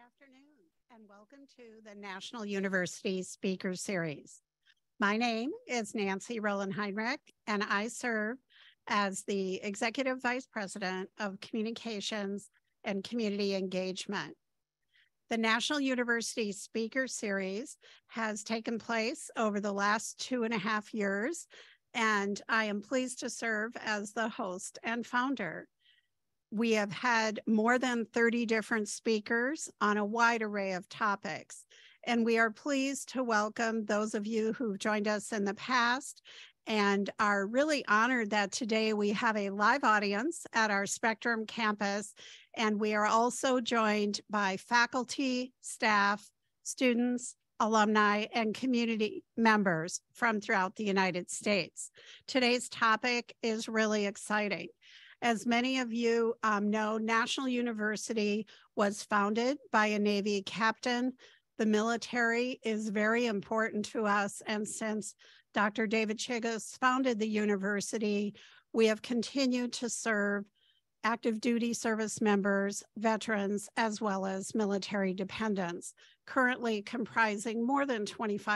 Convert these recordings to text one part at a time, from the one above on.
afternoon, and welcome to the National University Speaker Series. My name is Nancy Rowland Heinrich, and I serve as the Executive Vice President of Communications and Community Engagement. The National University Speaker Series has taken place over the last 2.5 years, and I am pleased to serve as the host and founder. We have had more than 30 different speakers on a wide array of topics, and we are pleased to welcome those of you who've joined us in the past and are really honored that today we have a live audience at our Spectrum campus, and we are also joined by faculty, staff, students, alumni, and community members from throughout the United States. Today's topic is really exciting. As many of you know, National University was founded by a Navy captain. The military is very important to us, and since Dr. David Chigos founded the university, we have continued to serve active duty service members, veterans, as well as military dependents, currently comprising more than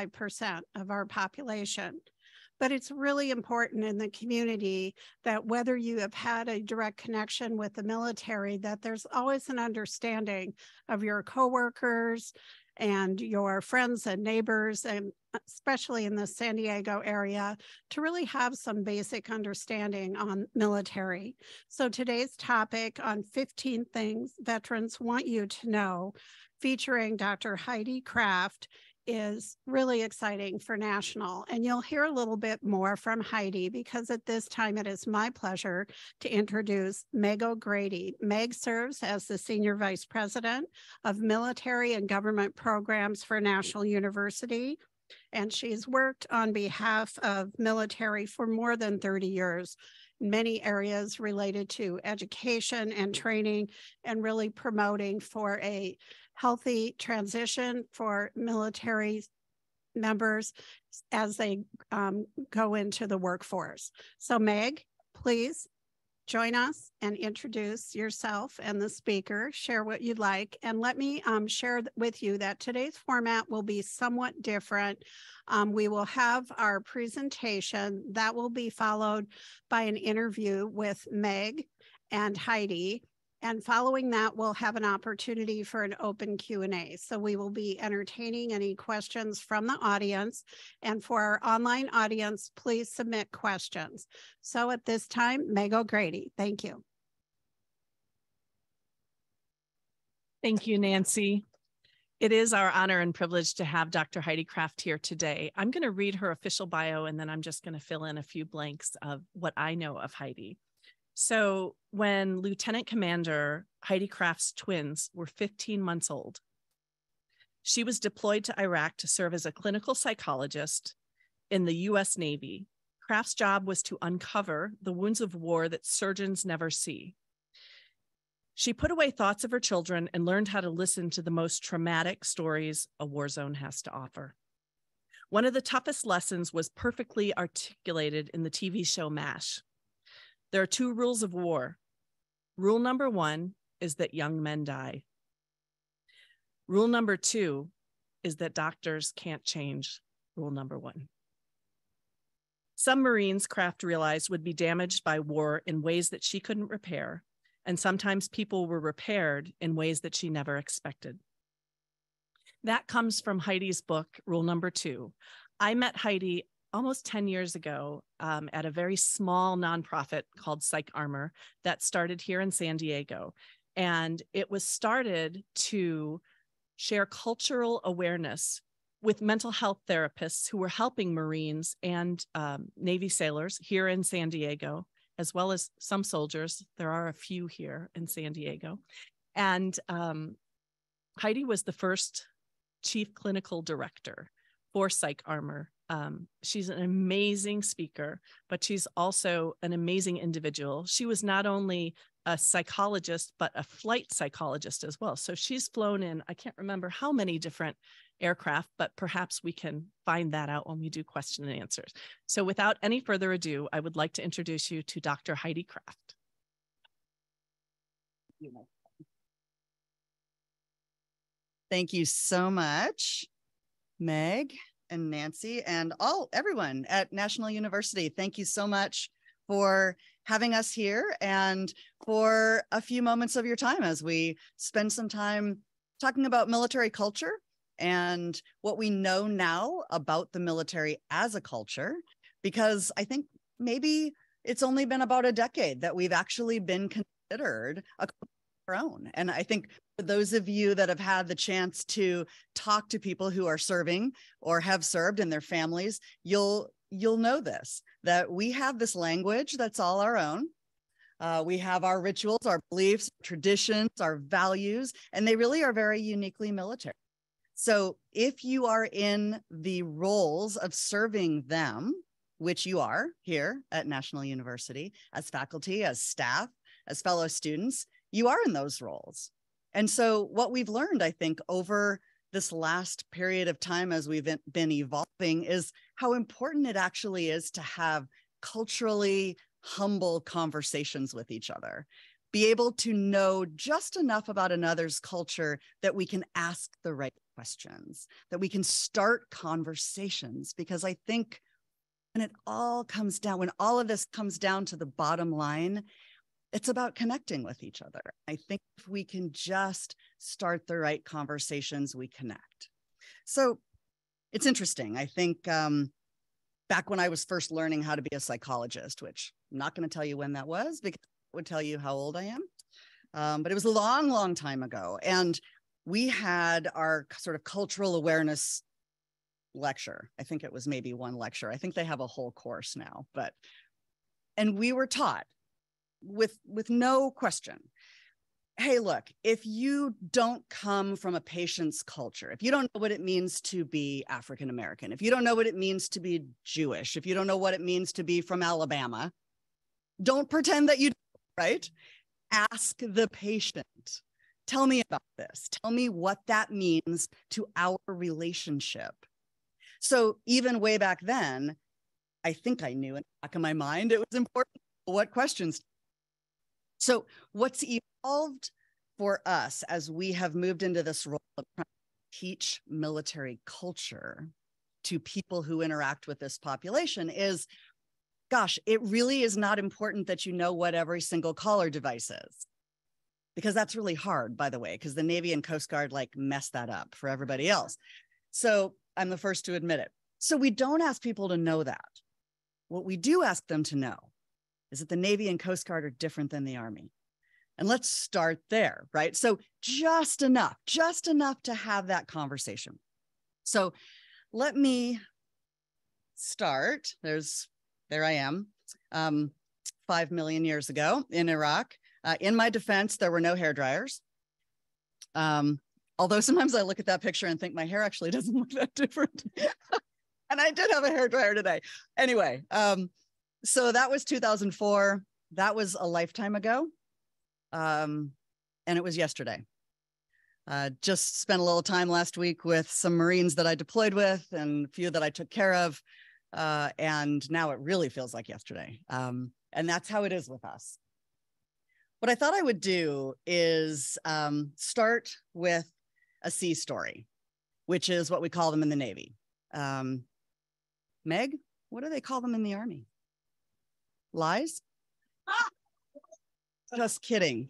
25% of our population. But it's really important in the community that whether you have had a direct connection with the military, that there's always an understanding of your coworkers and your friends and neighbors, and especially in the San Diego area, to really have some basic understanding on military. So today's topic on 15 things veterans want you to know, featuring Dr. Heidi Kraft, is really exciting for National. And you'll hear a little bit more from Heidi, because at this time it is my pleasure to introduce Meg O'Grady. Meg serves as the Senior Vice President of Military and Government Programs for National University, and she's worked on behalf of military for more than 30 years in many areas related to education and training, and really promoting for a healthy transition for military members as they go into the workforce. So Meg, please join us and introduce yourself and the speaker, share what you'd like. And let me share with you that today's format will be somewhat different. We will have our presentation that will be followed by an interview with Meg and Heidi. And following that, we'll have an opportunity for an open Q&A. So we will be entertaining any questions from the audience. And for our online audience, please submit questions. So at this time, Meg O'Grady, thank you. Thank you, Nancy. It is our honor and privilege to have Dr. Heidi Kraft here today. I'm going to read her official bio, and then I'm just going to fill in a few blanks of what I know of Heidi. So when Lieutenant Commander Heidi Kraft's twins were 15 months old, she was deployed to Iraq to serve as a clinical psychologist in the U.S. Navy. Kraft's job was to uncover the wounds of war that surgeons never see. She put away thoughts of her children and learned how to listen to the most traumatic stories a war zone has to offer. One of the toughest lessons was perfectly articulated in the TV show MASH. There are 2 rules of war. Rule number 1 is that young men die. Rule number 2 is that doctors can't change rule number 1. Some Marines, Kraft realized, would be damaged by war in ways that she couldn't repair, and sometimes people were repaired in ways that she never expected. That comes from Heidi's book, Rule Number 2. I met Heidi almost 10 years ago at a very small nonprofit called PsychArmor that started here in San Diego. And it was started to share cultural awareness with mental health therapists who were helping Marines and Navy sailors here in San Diego, as well as some soldiers. There are a few here in San Diego. And Heidi was the first chief clinical director for PsychArmor. She's an amazing speaker, but she's also an amazing individual. She was not only a psychologist, but a flight psychologist as well. So she's flown in, I can't remember how many different aircraft, but perhaps we can find that out when we do question and answers. So without any further ado, I would like to introduce you to Dr. Heidi Kraft. Thank you so much, Meg and Nancy and everyone at National University. Thank you so much for having us here and for a few moments of your time as we spend some time talking about military culture and what we know now about the military as a culture, because I think maybe it's only been about a decade that we've actually been considered a our own. And I think for those of you that have had the chance to talk to people who are serving or have served and their families, you'll know this, that we have this language that's all our own. We have our rituals, our beliefs, traditions, our values, and they really are very uniquely military. So if you are in the roles of serving them, which you are here at National University, as faculty, as staff, as fellow students, you are in those roles. And so what we've learned, I think, over this last period of time as we've been evolving is how important it actually is to have culturally humble conversations with each other. Be able to know just enough about another's culture that we can ask the right questions, that we can start conversations. Because I think when it all comes down, when all of this comes down to the bottom line, it's about connecting with each other. I think if we can just start the right conversations, we connect. So it's interesting. I think back when I was first learning how to be a psychologist, which I'm not going to tell you when that was because it would tell you how old I am. But it was a long, long time ago. And we had our sort of cultural awareness lecture. I think it was maybe one lecture. I think they have a whole course now, and we were taught with no question, hey, look, if you don't come from a patient's culture, if you don't know what it means to be African-American, if you don't know what it means to be Jewish, if you don't know what it means to be from Alabama, don't pretend that you do, right? Ask the patient. Tell me about this. Tell me what that means to our relationship. So even way back then, I think I knew in the back of my mind, it was important what questions. So what's evolved for us as we have moved into this role of trying to teach military culture to people who interact with this population is, gosh, it really is not important that you know what every single collar device is. Because that's really hard, by the way, because the Navy and Coast Guard like mess that up for everybody else. So I'm the first to admit it. So we don't ask people to know that. What we do ask them to know is that the Navy and Coast Guard are different than the Army. And let's start there, right? So just enough to have that conversation. So let me start. There I am, 5 million years ago in Iraq. In my defense, there were no hair dryers. Although sometimes I look at that picture and think my hair actually doesn't look that different. And I did have a hair dryer today. Anyway, so that was 2004. That was a lifetime ago. And it was yesterday. Just spent a little time last week with some Marines that I deployed with and a few that I took care of. And now it really feels like yesterday. And that's how it is with us. What I thought I would do is start with a sea story, which is what we call them in the Navy. Meg, what do they call them in the Army? Lies? Just kidding.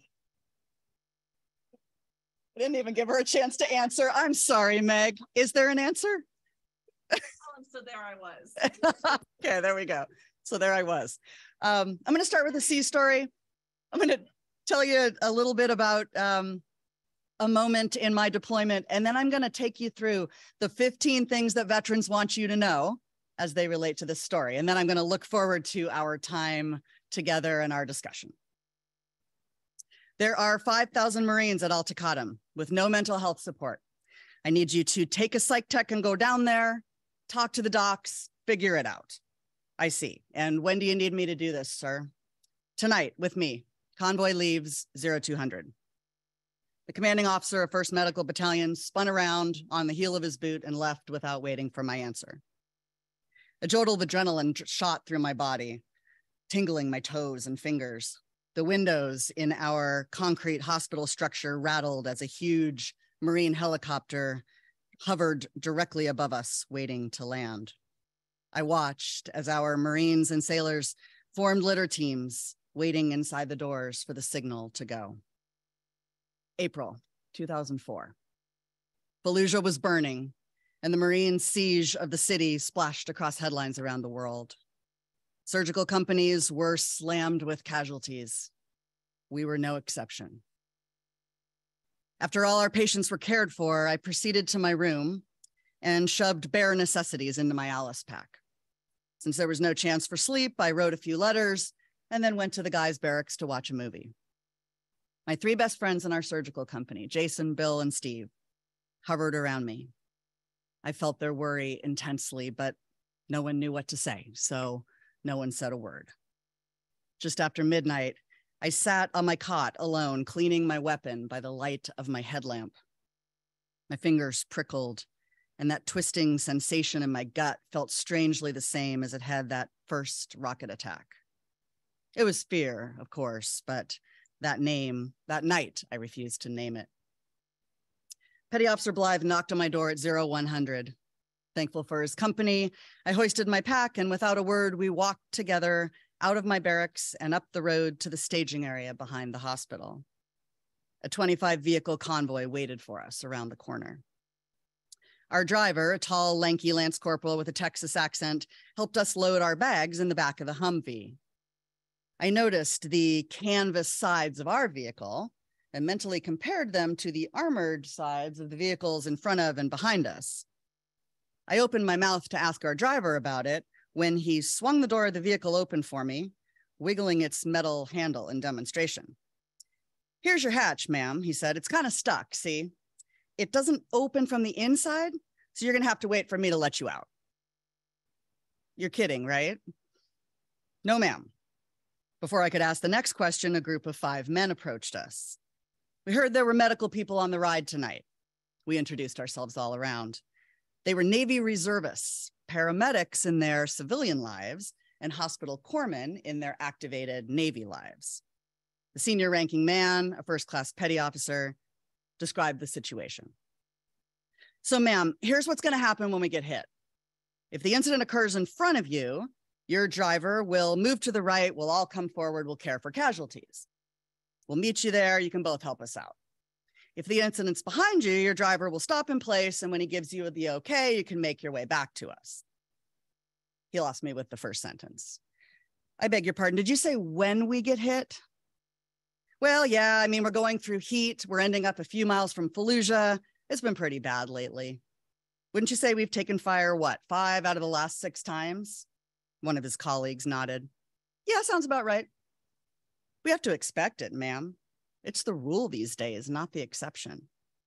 I didn't even give her a chance to answer. I'm sorry, Meg. Is there an answer? So there I was. Okay, there we go. So there I was. I'm going to start with a sea story. I'm going to tell you a little bit about a moment in my deployment, and then I'm going to take you through the 15 things that veterans want you to know as they relate to this story. And then I'm going to look forward to our time together and our discussion. There are 5,000 Marines at Al-Taqaddum with no mental health support. I need you to take a psych tech and go down there, talk to the docs, figure it out. I see. And when do you need me to do this, sir? Tonight with me. Convoy leaves 0200. The commanding officer of 1st Medical Battalion spun around on the heel of his boot and left without waiting for my answer. A jolt of adrenaline shot through my body, tingling my toes and fingers. The windows in our concrete hospital structure rattled as a huge Marine helicopter hovered directly above us, waiting to land. I watched as our Marines and sailors formed litter teams, waiting inside the doors for the signal to go. April 2004. Fallujah was burning, and the Marine siege of the city splashed across headlines around the world. Surgical companies were slammed with casualties. We were no exception. After all our patients were cared for, I proceeded to my room and shoved bare necessities into my Alice pack. Since there was no chance for sleep, I wrote a few letters and then went to the guys' barracks to watch a movie. My three best friends in our surgical company, Jason, Bill, and Steve, hovered around me. I felt their worry intensely, but no one knew what to say, so no one said a word. Just after midnight, I sat on my cot alone, cleaning my weapon by the light of my headlamp. My fingers prickled, and that twisting sensation in my gut felt strangely the same as it had that first rocket attack. It was fear, of course, but that night, I refused to name it. Petty Officer Blythe knocked on my door at 0100. Thankful for his company, I hoisted my pack, and without a word, we walked together out of my barracks and up the road to the staging area behind the hospital. A 25-vehicle convoy waited for us around the corner. Our driver, a tall, lanky Lance Corporal with a Texas accent, helped us load our bags in the back of the Humvee. I noticed the canvas sides of our vehicle and mentally compared them to the armored sides of the vehicles in front of and behind us. I opened my mouth to ask our driver about it when he swung the door of the vehicle open for me, wiggling its metal handle in demonstration. "Here's your hatch, ma'am," he said. "It's kind of stuck, see? It doesn't open from the inside, so you're gonna have to wait for me to let you out." You're kidding, right? No, ma'am. Before I could ask the next question, a group of 5 men approached us. "We heard there were medical people on the ride tonight." We introduced ourselves all around. They were Navy reservists, paramedics in their civilian lives, and hospital corpsmen in their activated Navy lives. The senior ranking man, a first-class petty officer, described the situation. "So, ma'am, here's what's going to happen when we get hit. If the incident occurs in front of you, your driver will move to the right, we'll all come forward, we'll care for casualties. We'll meet you there, you can both help us out. If the incident's behind you, your driver will stop in place, and when he gives you the okay, you can make your way back to us." He lost me with the first sentence. "I beg your pardon, did you say when we get hit?" "Well, yeah, I mean, we're going through heat. We're ending up a few miles from Fallujah. It's been pretty bad lately. Wouldn't you say we've taken fire, 5 out of the last 6 times? One of his colleagues nodded. "Yeah, sounds about right." "We have to expect it, ma'am. It's the rule these days, not the exception."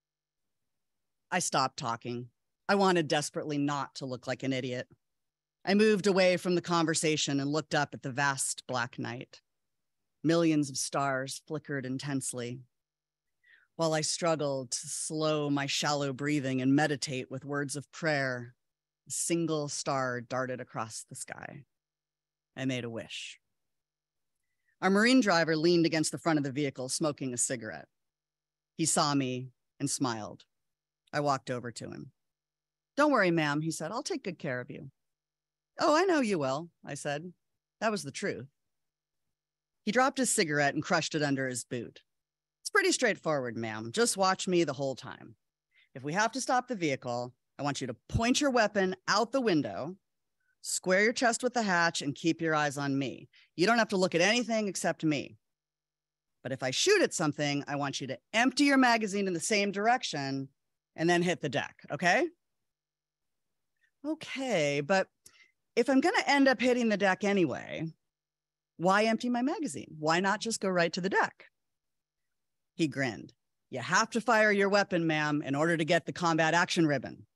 I stopped talking. I wanted desperately not to look like an idiot. I moved away from the conversation and looked up at the vast black night. Millions of stars flickered intensely. While I struggled to slow my shallow breathing and meditate with words of prayer, a single star darted across the sky. I made a wish. Our Marine driver leaned against the front of the vehicle, smoking a cigarette. He saw me and smiled. I walked over to him. "Don't worry, ma'am," he said. "I'll take good care of you." "Oh, I know you will," I said. That was the truth. He dropped his cigarette and crushed it under his boot. "It's pretty straightforward, ma'am. Just watch me the whole time. If we have to stop the vehicle, I want you to point your weapon out the window, square your chest with the hatch, and keep your eyes on me. You don't have to look at anything except me. But if I shoot at something, I want you to empty your magazine in the same direction and then hit the deck, okay?" "Okay, but if I'm going to end up hitting the deck anyway, why empty my magazine? Why not just go right to the deck?" He grinned. "You have to fire your weapon, ma'am, in order to get the combat action ribbon."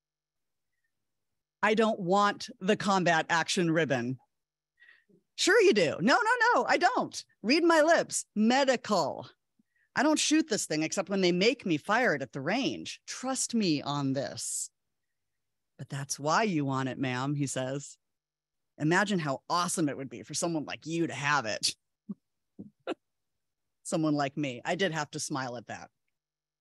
"I don't want the combat action ribbon." "Sure you do." No, I don't. Read my lips. Medical. I don't shoot this thing except when they make me fire it at the range. Trust me on this. "But that's why you want it, ma'am," he says. "Imagine how awesome it would be for someone like you to have it." Someone like me. I did have to smile at that.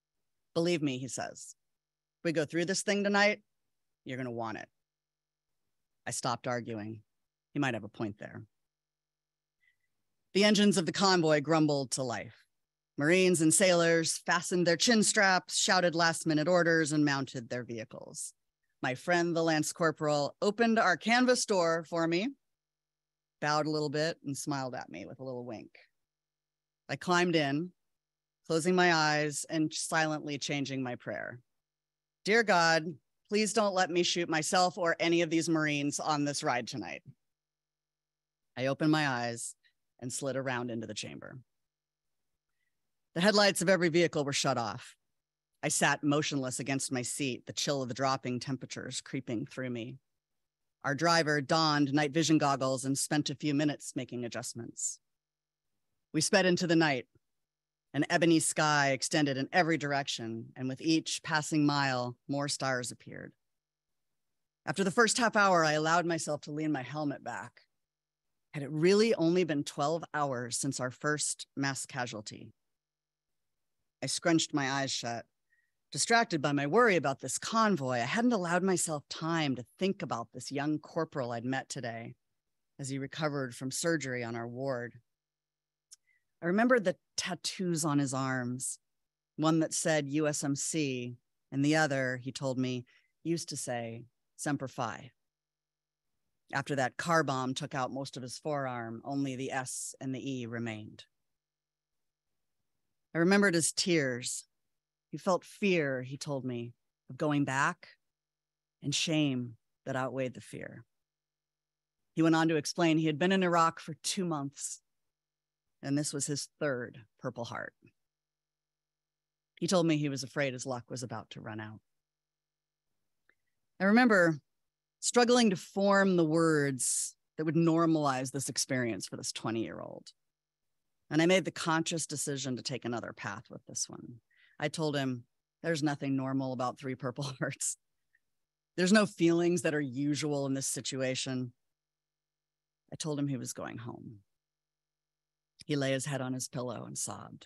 Believe me, he says, if we go through this thing tonight, you're going to want it. I stopped arguing. He might have a point there. The engines of the convoy grumbled to life. Marines and sailors fastened their chin straps, shouted last-minute orders, and mounted their vehicles. My friend, the Lance Corporal, opened our canvas door for me, bowed a little bit, and smiled at me with a little wink. I climbed in, closing my eyes and silently changing my prayer. Dear God, please don't let me shoot myself or any of these Marines on this ride tonight. I opened my eyes and slid around into the chamber. The headlights of every vehicle were shut off. I sat motionless against my seat, the chill of the dropping temperatures creeping through me. Our driver donned night vision goggles and spent a few minutes making adjustments. We sped into the night. An ebony sky extended in every direction, and with each passing mile, more stars appeared. After the first half hour, I allowed myself to lean my helmet back. Had it really only been 12 hours since our first mass casualty? I scrunched my eyes shut, distracted by my worry about this convoy. I hadn't allowed myself time to think about this young corporal I'd met today as he recovered from surgery on our ward. I remembered the tattoos on his arms, one that said USMC, and the other, he told me, used to say Semper Fi. After that car bomb took out most of his forearm, only the S and the E remained. I remembered his tears. He felt fear, he told me, of going back, and shame that outweighed the fear. He went on to explain he had been in Iraq for 2 months, and this was his third Purple Heart. He told me he was afraid his luck was about to run out. I remember struggling to form the words that would normalize this experience for this 20-year-old. And I made the conscious decision to take another path with this one. I told him, there's nothing normal about 3 Purple Hearts. There's no feelings that are usual in this situation. I told him he was going home. He lay his head on his pillow and sobbed.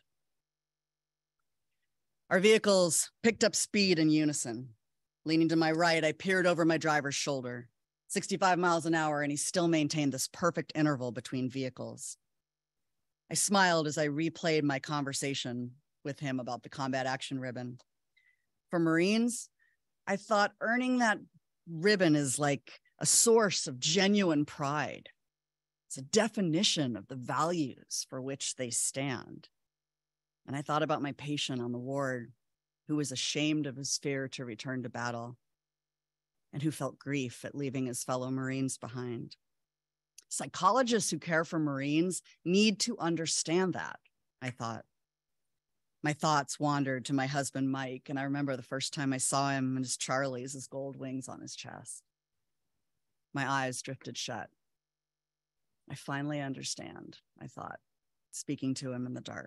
Our vehicles picked up speed in unison. Leaning to my right, I peered over my driver's shoulder, 65 miles an hour, and he still maintained this perfect interval between vehicles. I smiled as I replayed my conversation with him about the combat action ribbon. For Marines, I thought earning that ribbon is like a source of genuine pride. It's a definition of the values for which they stand. And I thought about my patient on the ward who was ashamed of his fear to return to battle and who felt grief at leaving his fellow Marines behind. Psychologists who care for Marines need to understand that, I thought. My thoughts wandered to my husband, Mike, and I remember the first time I saw him and his Charlies, his gold wings on his chest. My eyes drifted shut. I finally understand, I thought, speaking to him in the dark.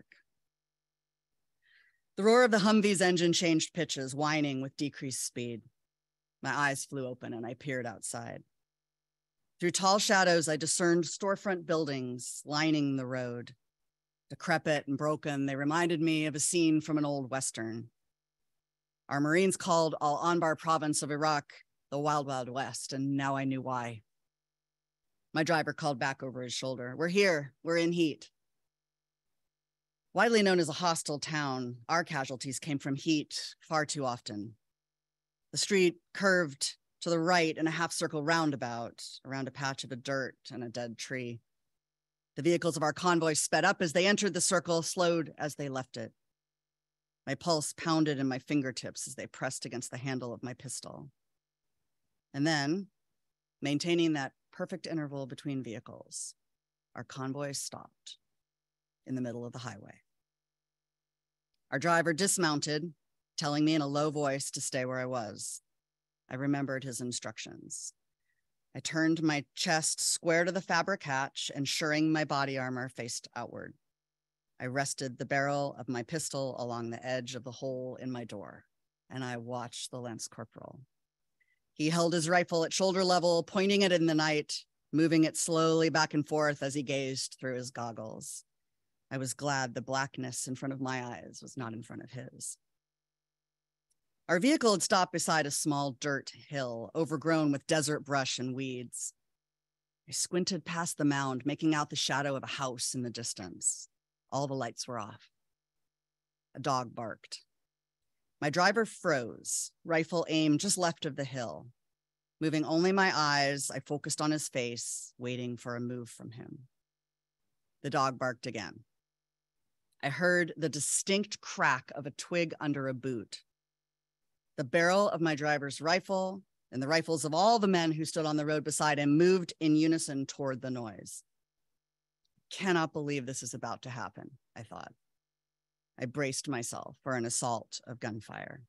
The roar of the Humvee's engine changed pitches, whining with decreased speed. My eyes flew open and I peered outside. Through tall shadows, I discerned storefront buildings lining the road. Decrepit and broken, they reminded me of a scene from an old Western. Our Marines called Al-Anbar province of Iraq the Wild Wild West, and now I knew why. My driver called back over his shoulder. We're here, we're in heat. Widely known as a hostile town, our casualties came from heat far too often. The street curved to the right in a half-circle roundabout around a patch of dirt and a dead tree. The vehicles of our convoy sped up as they entered the circle, slowed as they left it. My pulse pounded in my fingertips as they pressed against the handle of my pistol. And then, maintaining that perfect interval between vehicles, our convoy stopped in the middle of the highway. Our driver dismounted, telling me in a low voice to stay where I was. I remembered his instructions. I turned my chest square to the fabric hatch, ensuring my body armor faced outward. I rested the barrel of my pistol along the edge of the hole in my door, and I watched the Lance Corporal. He held his rifle at shoulder level, pointing it in the night, moving it slowly back and forth as he gazed through his goggles. I was glad the blackness in front of my eyes was not in front of his. Our vehicle had stopped beside a small dirt hill, overgrown with desert brush and weeds. I squinted past the mound, making out the shadow of a house in the distance. All the lights were off. A dog barked. My driver froze, rifle aimed just left of the hill. Moving only my eyes, I focused on his face, waiting for a move from him. The dog barked again. I heard the distinct crack of a twig under a boot. The barrel of my driver's rifle and the rifles of all the men who stood on the road beside him moved in unison toward the noise. Cannot believe this is about to happen, I thought. I braced myself for an assault of gunfire.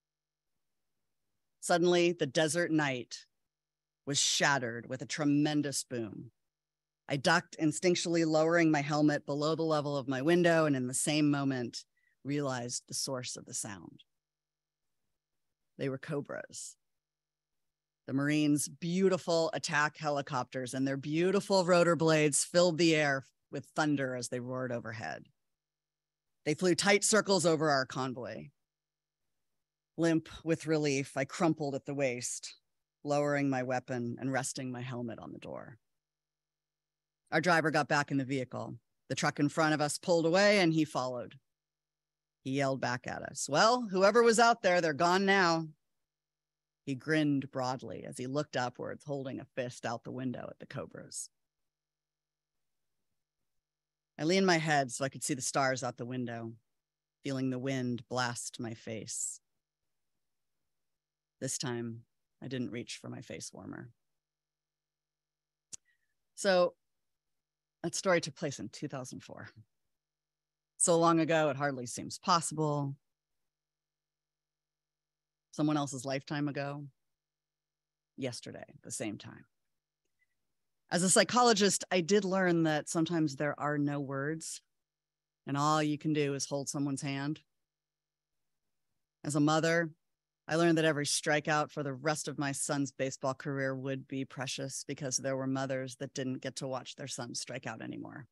Suddenly, the desert night was shattered with a tremendous boom. I ducked, instinctually lowering my helmet below the level of my window, and in the same moment, realized the source of the sound. They were Cobras. The Marines' beautiful attack helicopters and their beautiful rotor blades filled the air with thunder as they roared overhead. They flew tight circles over our convoy. Limp with relief, I crumpled at the waist, lowering my weapon and resting my helmet on the door. Our driver got back in the vehicle. The truck in front of us pulled away and he followed. He yelled back at us, "Well, whoever was out there, they're gone now." He grinned broadly as he looked upwards, holding a fist out the window at the Cobras. I leaned my head so I could see the stars out the window, feeling the wind blast my face. This time, I didn't reach for my face warmer. So that story took place in 2004. So long ago, it hardly seems possible. Someone else's lifetime ago, yesterday, at the same time. As a psychologist, I did learn that sometimes there are no words, and all you can do is hold someone's hand. As a mother, I learned that every strikeout for the rest of my son's baseball career would be precious because there were mothers that didn't get to watch their son strike out anymore.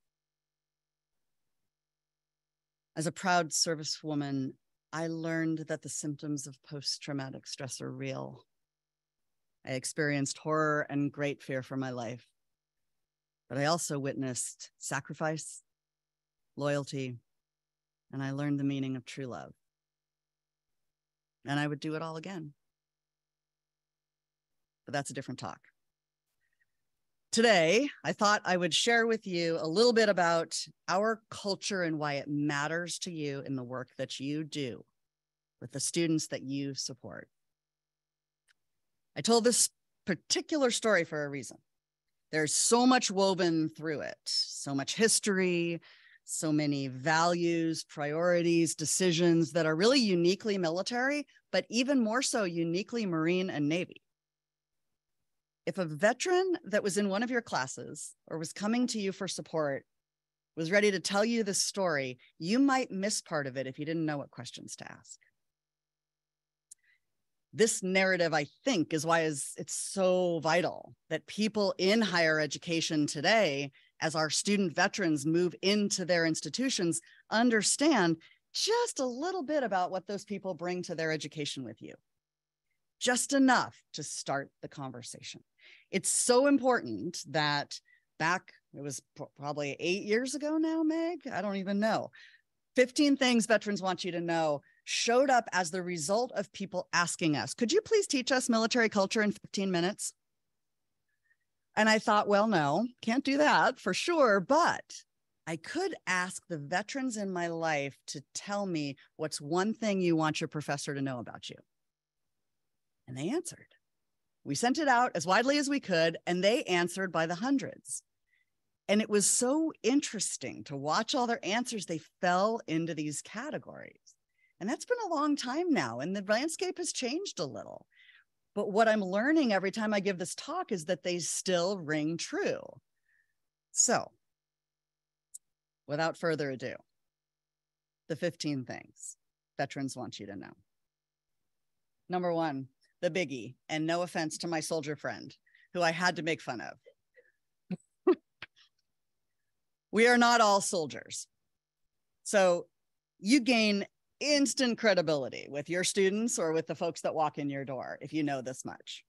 As a proud servicewoman, I learned that the symptoms of post-traumatic stress are real. I experienced horror and great fear for my life, but I also witnessed sacrifice, loyalty, and I learned the meaning of true love. And I would do it all again. But that's a different talk. Today, I thought I would share with you a little bit about our culture and why it matters to you in the work that you do with the students that you support. I told this particular story for a reason. There's so much woven through it, so much history, so many values, priorities, decisions that are really uniquely military, but even more so uniquely Marine and Navy. If a veteran that was in one of your classes or was coming to you for support was ready to tell you this story, you might miss part of it if you didn't know what questions to ask. This narrative, I think, is why it's so vital that people in higher education today, as our student veterans move into their institutions, understand just a little bit about what those people bring to their education with you. Just enough to start the conversation. It's so important that back, it was probably 8 years ago now, Meg, I don't even know. 15 things veterans want you to know showed up as the result of people asking us, could you please teach us military culture in 15 minutes? And I thought, well, no, can't do that for sure, but I could ask the veterans in my life to tell me what's one thing you want your professor to know about you. And they answered. We sent it out as widely as we could, and they answered by the hundreds. And it was so interesting to watch all their answers. They fell into these categories. And that's been a long time now, and the landscape has changed a little. But what I'm learning every time I give this talk is that they still ring true. So, without further ado, the 15 things veterans want you to know. Number one, the biggie, and no offense to my soldier friend, who I had to make fun of. We are not all soldiers. So you gain instant credibility with your students or with the folks that walk in your door if you know this much.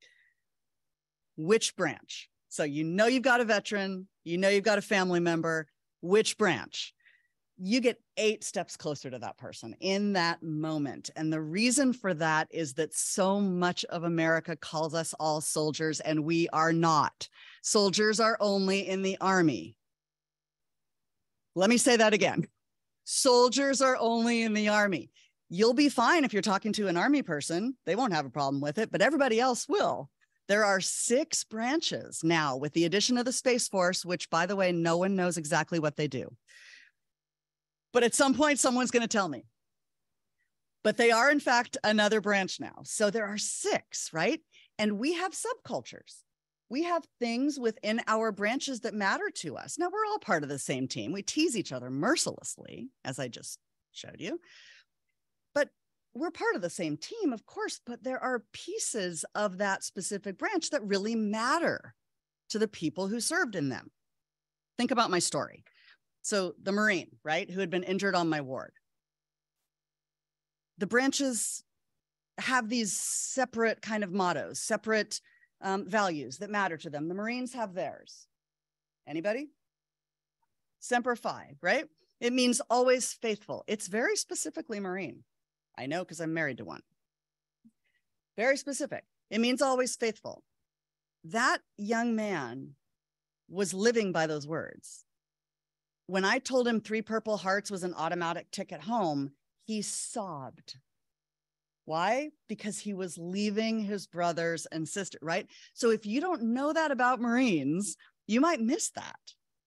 Which branch? So you know you've got a veteran, you know you've got a family member, which branch? You get 8 steps closer to that person in that moment. And the reason for that is that so much of America calls us all soldiers, and we are not. Soldiers are only in the Army. Let me say that again. Soldiers are only in the Army. You'll be fine if you're talking to an Army person. They won't have a problem with it, but everybody else will. There are 6 branches now with the addition of the Space Force, which, by the way, no one knows exactly what they do. But at some point, someone's going to tell me. But they are, in fact, another branch now. So there are 6, right? And we have subcultures. We have things within our branches that matter to us. Now, we're all part of the same team. We tease each other mercilessly, as I just showed you. But we're part of the same team, of course, but there are pieces of that specific branch that really matter to the people who served in them. Think about my story. So the Marine, right, who had been injured on my ward. The branches have these separate kind of mottos, separate values that matter to them. The Marines have theirs. Anybody? Semper Fi, right? It means always faithful. It's very specifically Marine. I know because I'm married to one. Very specific. It means always faithful. That young man was living by those words. When I told him 3 Purple Hearts was an automatic ticket home, he sobbed. Why? Because he was leaving his brothers and sisters, right? So if you don't know that about Marines, you might miss that.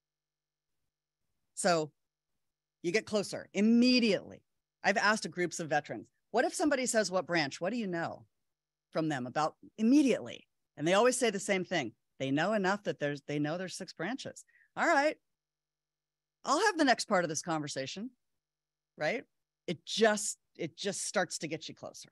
So you get closer immediately. I've asked groups of veterans, what if somebody says, what branch? What do you know from them about immediately? And they always say the same thing. They know enough that they know there's 6 branches. All right. I'll have the next part of this conversation, right? It just starts to get you closer.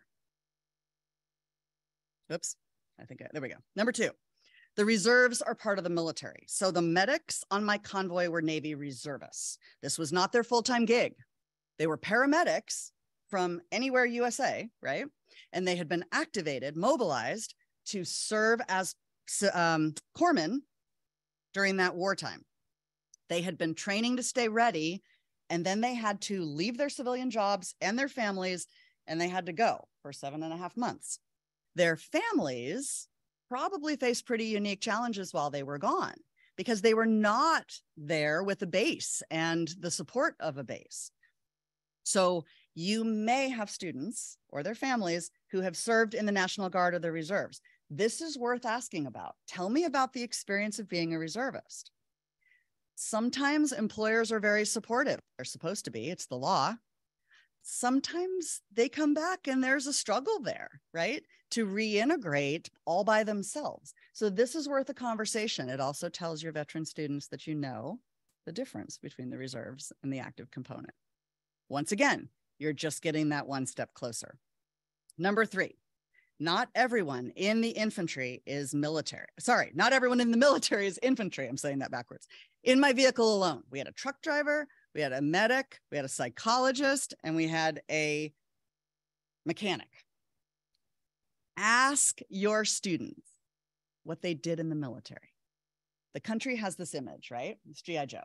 Oops, there we go. Number 2, the reserves are part of the military. So the medics on my convoy were Navy reservists. This was not their full-time gig. They were paramedics from anywhere USA, right? And they had been activated, mobilized to serve as corpsmen during that wartime. They had been training to stay ready, and then they had to leave their civilian jobs and their families, and they had to go for 7.5 months. Their families probably faced pretty unique challenges while they were gone because they were not there with a base and the support of a base. So you may have students or their families who have served in the National Guard or the reserves. This is worth asking about. Tell me about the experience of being a reservist. Sometimes employers are very supportive. They're supposed to be, it's the law. Sometimes they come back and there's a struggle there, right? To reintegrate all by themselves. So this is worth a conversation. It also tells your veteran students that you know the difference between the reserves and the active component. Once again, you're just getting that 1 step closer. Number 3, not everyone in the infantry is military. Sorry, not everyone in the military is infantry. I'm saying that backwards. In my vehicle alone, we had a truck driver, we had a medic, we had a psychologist, and we had a mechanic. Ask your students what they did in the military. The country has this image, right? It's G.I. Joe.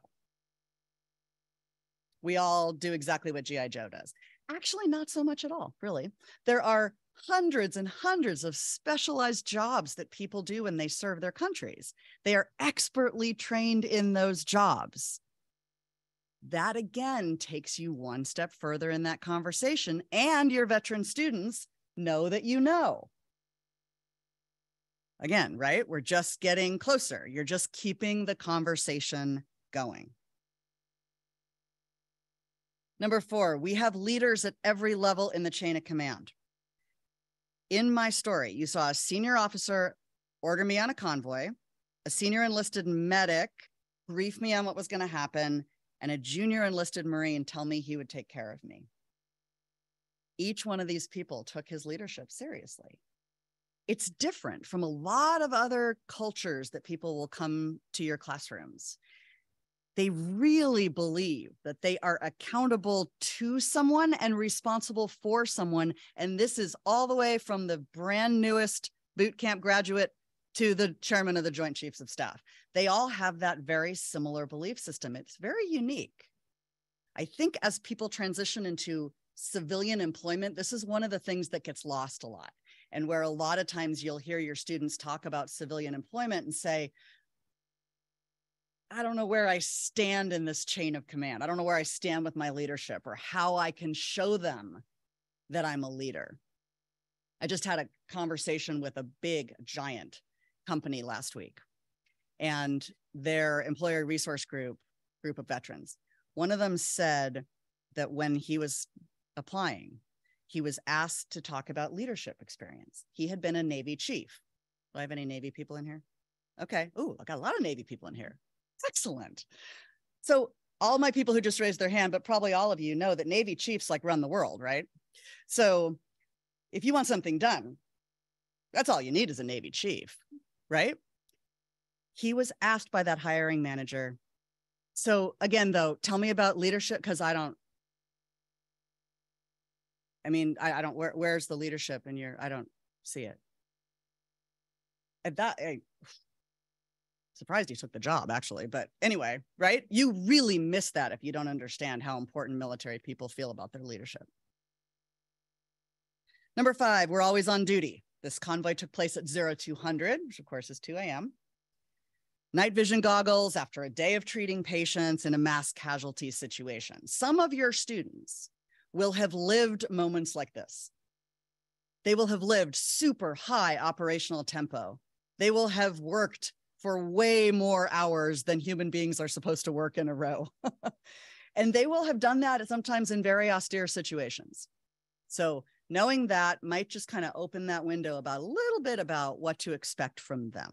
We all do exactly what G.I. Joe does. Actually, not so much at all, really. There are hundreds and hundreds of specialized jobs that people do when they serve their countries. They are expertly trained in those jobs. That again takes you 1 step further in that conversation, and your veteran students know that you know. Again, right? We're just getting closer. You're just keeping the conversation going. Number 4, we have leaders at every level in the chain of command. In my story, you saw a senior officer order me on a convoy, a senior enlisted medic brief me on what was going to happen, and a junior enlisted Marine tell me he would take care of me. Each one of these people took his leadership seriously. It's different from a lot of other cultures that people will come to your classrooms. They really believe that they are accountable to someone and responsible for someone. And this is all the way from the brand newest boot camp graduate to the chairman of the Joint Chiefs of Staff. They all have that very similar belief system. It's very unique. I think as people transition into civilian employment, this is one of the things that gets lost a lot. And where a lot of times you'll hear your students talk about civilian employment and say, I don't know where I stand in this chain of command. I don't know where I stand with my leadership or how I can show them that I'm a leader. I just had a conversation with a big, giant company last week, and their employer resource group of veterans. One of them said that when he was applying, he was asked to talk about leadership experience. He had been a Navy chief. Do I have any Navy people in here? Okay. Ooh, I got a lot of Navy people in here. Excellent. So all my people who just raised their hand, but probably all of you know that Navy chiefs like run the world, right? So if you want something done, that's all you need is a Navy chief, right? He was asked by that hiring manager. So again, though, tell me about leadership, because I don't, where's the leadership in your, I don't see it. At that, surprised he took the job, actually. But anyway, right? You really miss that if you don't understand how important military people feel about their leadership. Number 5, we're always on duty. This convoy took place at 0200, which of course is 2 a.m. Night vision goggles after a day of treating patients in a mass casualty situation. Some of your students will have lived moments like this. They will have lived super high operational tempo. They will have worked for way more hours than human beings are supposed to work in a row. And they will have done that sometimes in very austere situations. So knowing that might just kind of open that window about a little bit about what to expect from them.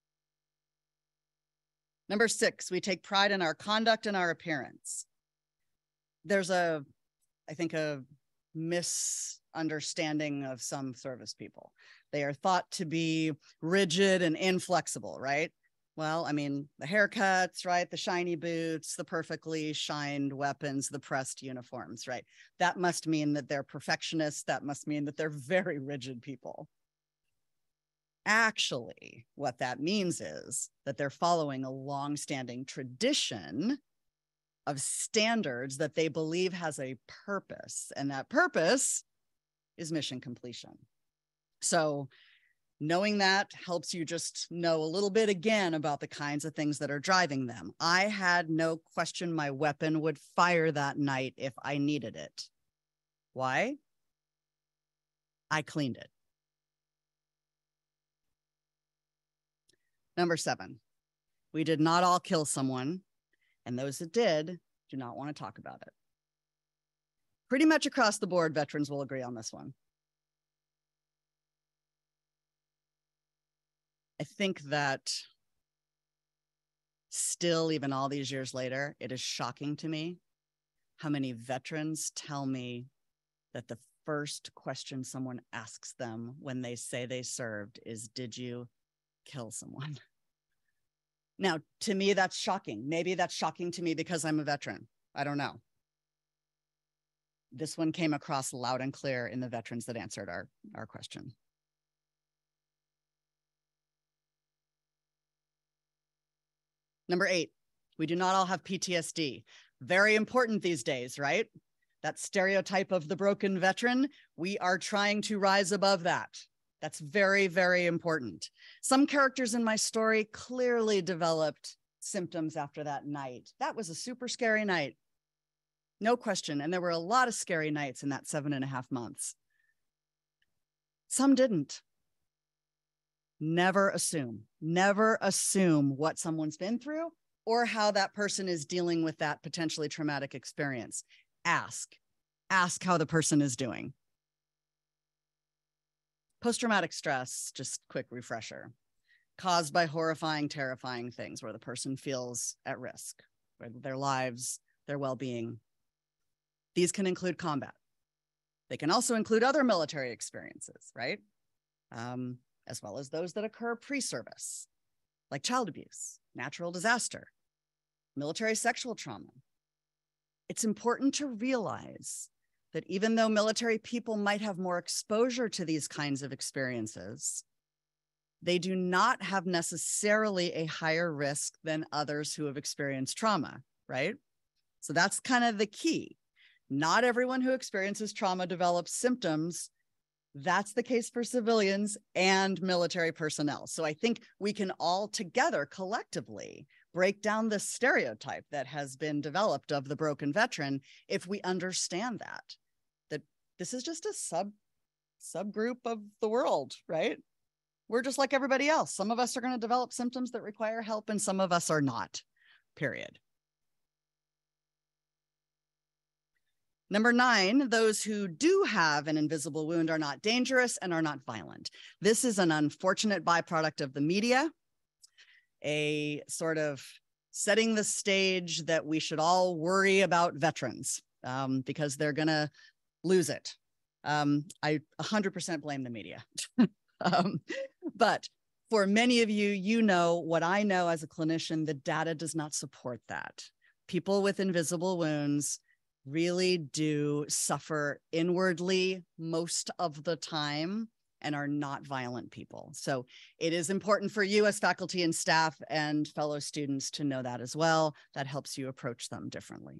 Number 6, we take pride in our conduct and our appearance. There's I think a misunderstanding of some service people. They are thought to be rigid and inflexible, right? Well, I mean, the haircuts, right? The shiny boots, the perfectly shined weapons, the pressed uniforms, right? That must mean that they're perfectionists. That must mean that they're very rigid people. Actually, what that means is that they're following a long-standing tradition of standards that they believe has a purpose, and that purpose is mission completion. So knowing that helps you just know a little bit again about the kinds of things that are driving them. I had no question my weapon would fire that night if I needed it. Why? I cleaned it. Number 7, we did not all kill someone, and those that did do not want to talk about it. Pretty much across the board, veterans will agree on this one. I think that still, even all these years later, it is shocking to me how many veterans tell me that the first question someone asks them when they say they served is, did you kill someone? Now, to me, that's shocking. Maybe that's shocking to me because I'm a veteran. I don't know. This one came across loud and clear in the veterans that answered our question. Number 8, we do not all have PTSD. Very important these days, right? That stereotype of the broken veteran, we are trying to rise above that. That's very, very important. Some characters in my story clearly developed symptoms after that night. That was a super scary night. No question. And there were a lot of scary nights in that 7.5 months. Some didn't. Never assume what someone's been through or how that person is dealing with that potentially traumatic experience. Ask how the person is doing. Post-traumatic stress, just quick refresher, caused by horrifying, terrifying things where the person feels at risk, for their lives, their well-being. These can include combat. They can also include other military experiences, right? As well as those that occur pre-service, like child abuse, natural disaster. military sexual trauma. It's important to realize that even though military people might have more exposure to these kinds of experiences, they do not have necessarily a higher risk than others who have experienced trauma, right? So that's kind of the key. Not everyone who experiences trauma develops symptoms. That's the case for civilians and military personnel. So I think we can all together collectively break down the stereotype that has been developed of the broken veteran if we understand that this is just a subgroup of the world, right? We're just like everybody else. Some of us are going to develop symptoms that require help and some of us are not, period. Number 9, those who do have an invisible wound are not dangerous and are not violent. This is an unfortunate byproduct of the media, a sort of setting the stage that we should all worry about veterans because they're going to lose it. I 100% blame the media. But for many of you, you know what I know as a clinician, the data does not support that. People with invisible wounds really do suffer inwardly most of the time and are not violent people. So it is important for you as faculty and staff and fellow students to know that as well. That helps you approach them differently.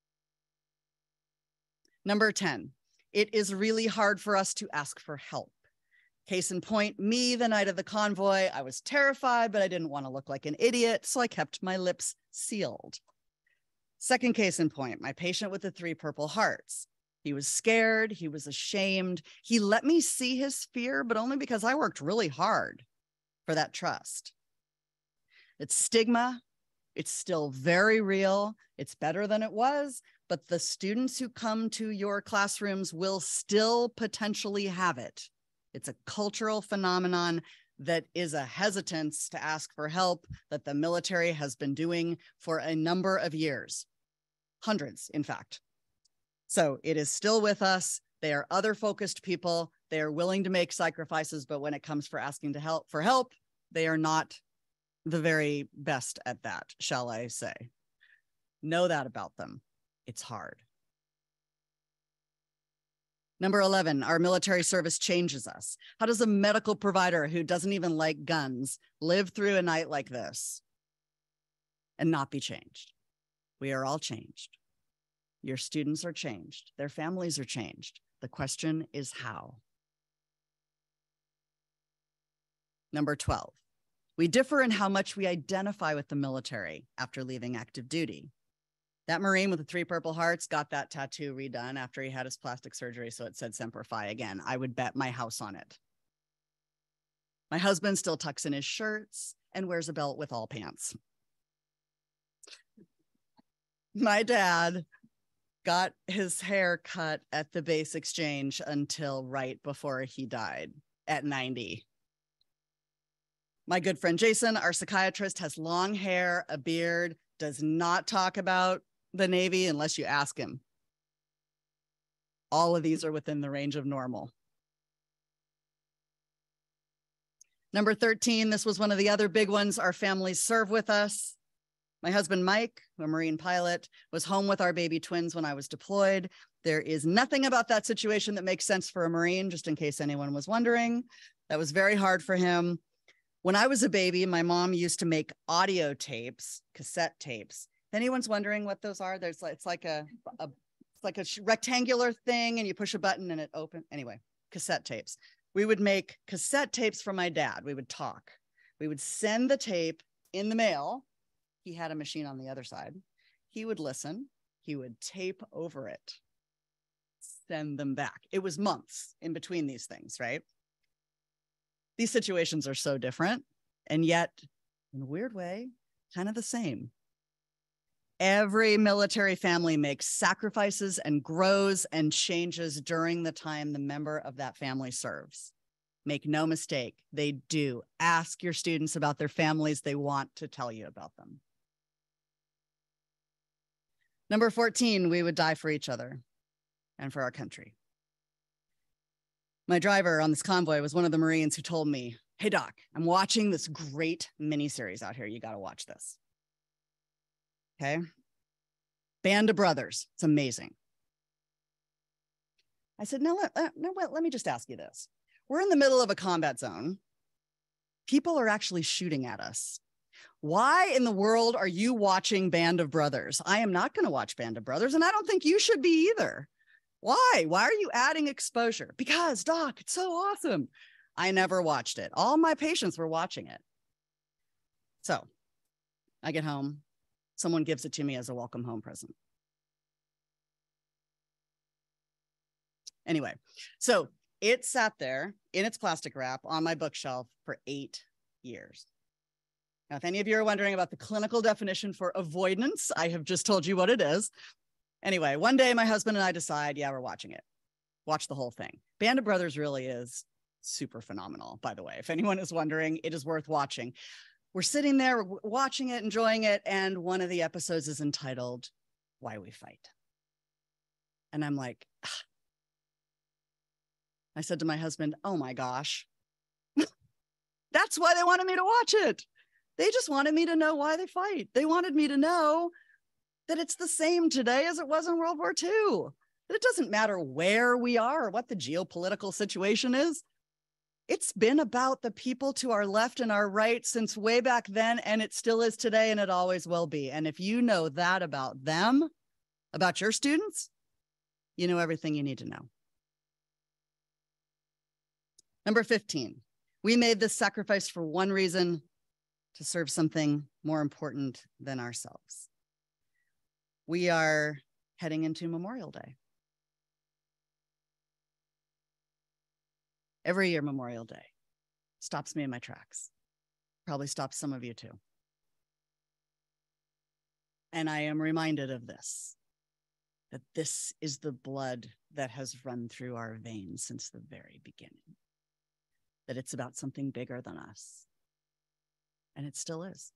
Number 10, it is really hard for us to ask for help. Case in point, me, the night of the convoy, I was terrified, but I didn't want to look like an idiot, so I kept my lips sealed. Second case in point, my patient with the 3 Purple Hearts. He was scared, he was ashamed. He let me see his fear, but only because I worked really hard for that trust. It's stigma. It's still very real. It's better than it was, but the students who come to your classrooms will still potentially have it. It's a cultural phenomenon that is a hesitance to ask for help that the military has been doing for a number of years, hundreds, in fact. So it is still with us. They are other focused people. They are willing to make sacrifices, but when it comes for asking for help, they are not the very best at that, shall I say. Know that about them. It's hard. Number 11, our military service changes us. How does a medical provider who doesn't even like guns live through a night like this and not be changed? We are all changed. Your students are changed. Their families are changed. The question is how. Number 12, we differ in how much we identify with the military after leaving active duty. That Marine with the 3 Purple Hearts got that tattoo redone after he had his plastic surgery, so it said Semper Fi again. I would bet my house on it. My husband still tucks in his shirts and wears a belt with all pants. My dad got his hair cut at the base exchange until right before he died at 90. My good friend Jason, our psychiatrist, has long hair, a beard, does not talk about the Navy unless you ask him. All of these are within the range of normal. Number 13, this was one of the other big ones. Our families serve with us. My husband, Mike, a Marine pilot, was home with our baby twins when I was deployed. There is nothing about that situation that makes sense for a Marine, just in case anyone was wondering. That was very hard for him. When I was a baby, my mom used to make audio tapes, cassette tapes. If anyone's wondering what those are, it's like a rectangular thing and you push a button and it opens. Anyway, cassette tapes. We would make cassette tapes for my dad. We would talk. We would send the tape in the mail. He had a machine on the other side. He would listen. He would tape over it, send them back. It was months in between these things, right? These situations are so different, and yet, in a weird way, kind of the same. Every military family makes sacrifices and grows and changes during the time the member of that family serves. Make no mistake, they do. Ask your students about their families. They want to tell you about them. Number 14, we would die for each other and for our country. My driver on this convoy was one of the Marines who told me, "Hey, Doc, I'm watching this great miniseries out here. You got to watch this." Okay. Band of Brothers. It's amazing. I said, no, let me just ask you this. We're in the middle of a combat zone. People are actually shooting at us. Why in the world are you watching Band of Brothers? I am not going to watch Band of Brothers, and I don't think you should be either. Why? Why are you adding exposure? Because, Doc, it's so awesome. I never watched it. All my patients were watching it. So I get home. Someone gives it to me as a welcome home present. Anyway, so it sat there in its plastic wrap on my bookshelf for 8 years. Now, if any of you are wondering about the clinical definition for avoidance, I have just told you what it is. Anyway, one day my husband and I decide, yeah, we're watching it. Watch the whole thing. Band of Brothers really is super phenomenal, by the way. If anyone is wondering, it is worth watching. We're sitting there watching it, enjoying it, and one of the episodes is entitled, Why We Fight. And I'm like, I said to my husband, oh my gosh, that's why they wanted me to watch it. They just wanted me to know why they fight. They wanted me to know that it's the same today as it was in World War II. That it doesn't matter where we are or what the geopolitical situation is. It's been about the people to our left and our right since way back then, and it still is today, and it always will be. And if you know that about them, about your students, you know everything you need to know. Number 15, we made this sacrifice for one reason: to serve something more important than ourselves. We are heading into Memorial Day. Every year, Memorial Day stops me in my tracks. Probably stops some of you too. And I am reminded of this, that this is the blood that has run through our veins since the very beginning. That it's about something bigger than us. And it still is.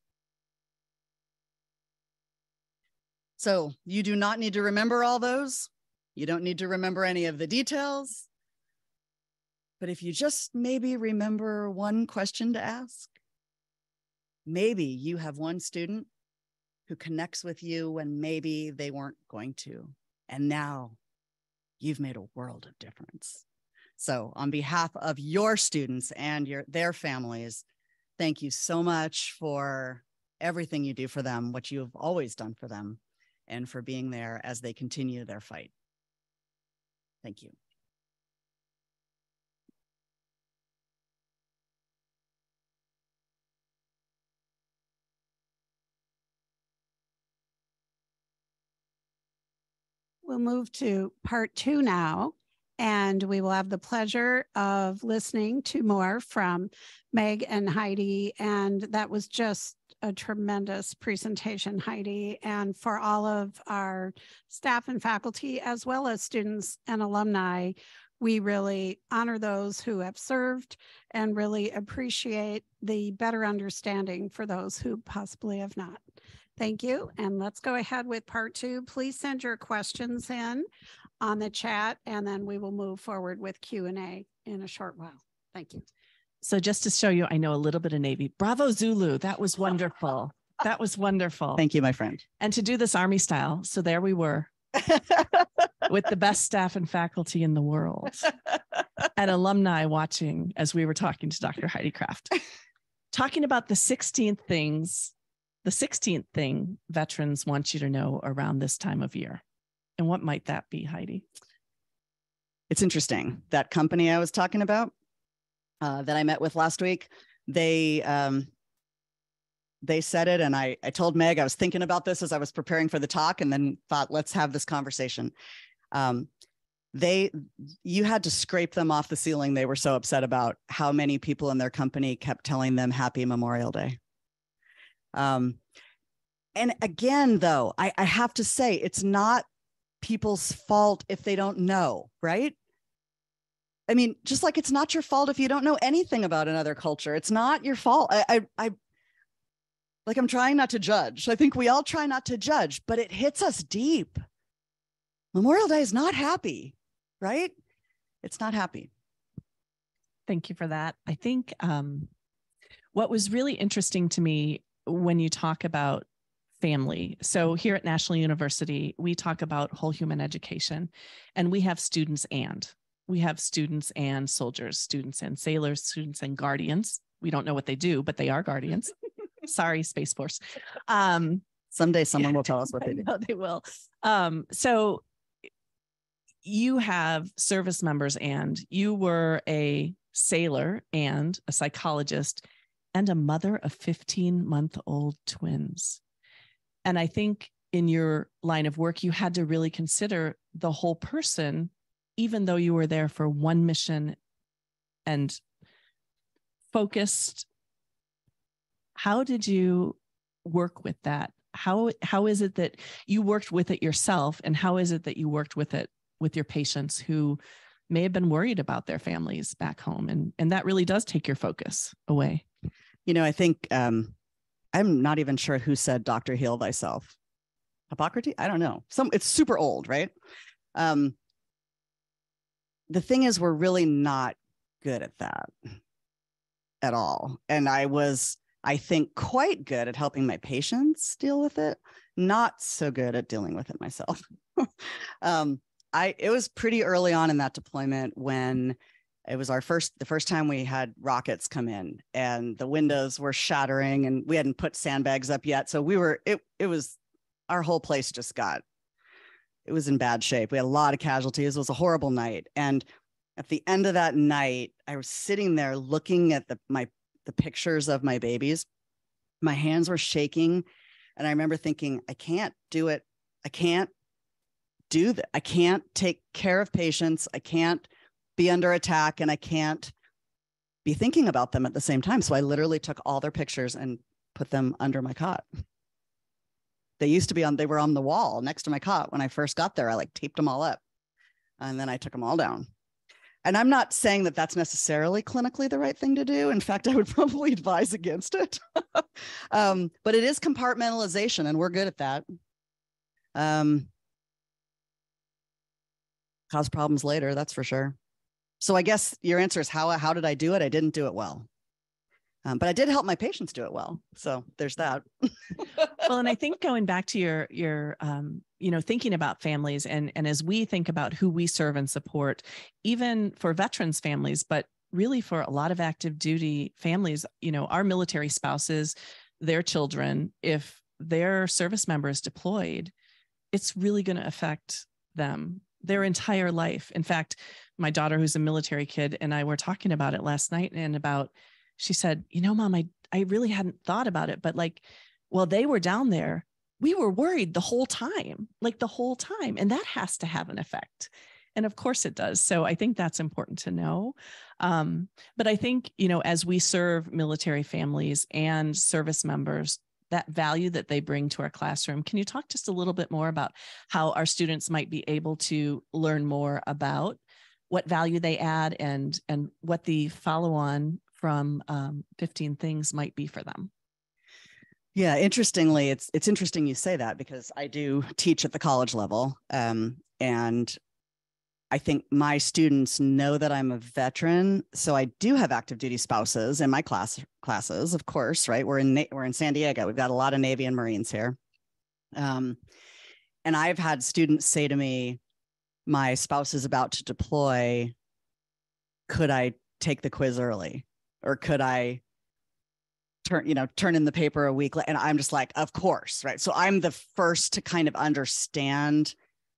So you do not need to remember all those. You don't need to remember any of the details. But if you just maybe remember one question to ask, maybe you have one student who connects with you when maybe they weren't going to. And now you've made a world of difference. So on behalf of your students and their families, thank you so much for everything you do for them, what you have always done for them, and for being there as they continue their fight. Thank you. We'll move to part 2 now, and we will have the pleasure of listening to more from Meg and Heidi. And that was just a tremendous presentation, Heidi. And for all of our staff and faculty, as well as students and alumni, we really honor those who have served and really appreciate the better understanding for those who possibly have not. Thank you. And let's go ahead with part 2. Please send your questions in on the chat, and then we will move forward with Q&A in a short while. Thank you. So just to show you, I know a little bit of Navy. Bravo Zulu. That was wonderful. That was wonderful. Thank you, my friend. And to do this Army style. So there we were with the best staff and faculty in the world and alumni watching as we were talking to Dr. Heidi Kraft, talking about the 16th thing veterans want you to know around this time of year. And what might that be, Heidi? It's interesting. That company I was talking about that I met with last week, they said it, and I told Meg I was thinking about this as I was preparing for the talk, and then thought, let's have this conversation. You had to scrape them off the ceiling. They were so upset about how many people in their company kept telling them Happy Memorial Day. And again, though, I have to say, it's not people's fault if they don't know, right? I mean, just like it's not your fault if you don't know anything about another culture. It's not your fault. I'm trying not to judge. I think we all try not to judge, but it hits us deep. Memorial Day is not happy, right? It's not happy. Thank you for that. I think what was really interesting to me when you talk about family. So here at National University, we talk about whole human education, and we have students and soldiers, students and sailors, students and guardians. We don't know what they do, but they are guardians. Sorry, Space Force. Someday someone will tell us what they do. No, they will. So you have service members, and you were a sailor and a psychologist and a mother of 15-month-old twins. And I think in your line of work, you had to really consider the whole person, even though you were there for one mission and focused. How did you work with that? How is it that you worked with it yourself? And how is it that you worked with it with your patients who may have been worried about their families back home? And that really does take your focus away. You know, I think I'm not even sure who said, "Doctor, heal thyself." Hippocrates? I don't know. It's super old, right? The thing is, we're really not good at that at all. And I think, quite good at helping my patients deal with it, not so good at dealing with it myself. It was pretty early on in that deployment when it was the first time we had rockets come in, and the windows were shattering, and we hadn't put sandbags up yet. So our whole place it was in bad shape. We had a lot of casualties. It was a horrible night. And at the end of that night, I was sitting there looking at the pictures of my babies. My hands were shaking. And I remember thinking, I can't do it. I can't do that. I can't take care of patients. I can't be under attack, and I can't be thinking about them at the same time. So I literally took all their pictures and put them under my cot. They were on the wall next to my cot. When I first got there, I taped them all up, and then I took them all down. And I'm not saying that that's necessarily clinically the right thing to do. In fact, I would probably advise against it. But it is compartmentalization, and we're good at that. Cause problems later, that's for sure. So I guess your answer is how did I do it? I didn't do it well. But I did help my patients do it well. So there's that. Well, and I think going back to your thinking about families, and as we think about who we serve and support, even for veterans families, but really for a lot of active duty families, our military spouses, their children, if their service member is deployed, it's really going to affect them their entire life. In fact, my daughter, who's a military kid, and I were talking about it last night, and she said, Mom, I really hadn't thought about it, but while they were down there, we were worried the whole time. And that has to have an effect. And of course it does. So I think that's important to know. But I think, as we serve military families and service members, that value that they bring to our classroom, can you talk just a little bit more about how our students might be able to learn more about what value they add and what the follow-on from 15 Things might be for them? Yeah, interestingly, it's interesting you say that, because I do teach at the college level. And I think my students know that I'm a veteran. So I do have active duty spouses in my classes, of course, right? We're in San Diego. We've got a lot of Navy and Marines here. And I've had students say to me, my spouse is about to deploy. Could I take the quiz early? Or could I turn in the paper a week later? And I'm just like, of course, right? So I'm the first to kind of understand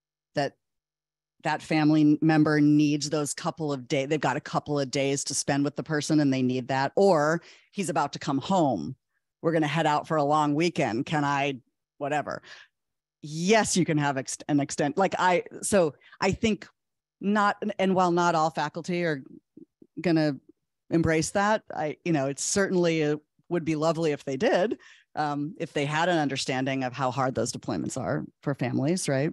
that family member needs those couple of days. They've got a couple of days to spend with the person, and they need that. Or he's about to come home. We're going to head out for a long weekend. Can I, whatever? Yes, you can have an extent. So I think not, and while not all faculty are going to embrace that, it certainly would be lovely if they did, if they had an understanding of how hard those deployments are for families, right?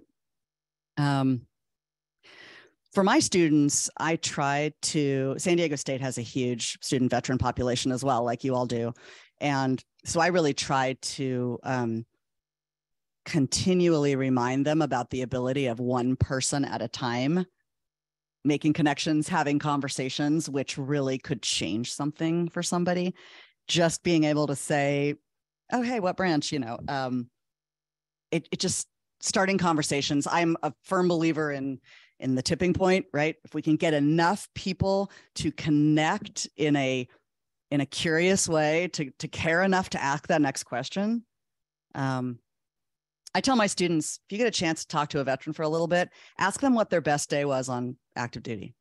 For my students, San Diego State has a huge student veteran population as well, like you all do. And so I really try to continually remind them about the ability of one person at a time, making connections, having conversations, which really could change something for somebody. Just being able to say, oh, hey, what branch, it just starting conversations. I'm a firm believer in the tipping point, right? If we can get enough people to connect in a curious way, to care enough to ask that next question. I tell my students, if you get a chance to talk to a veteran for a little bit, ask them what their best day was on active duty.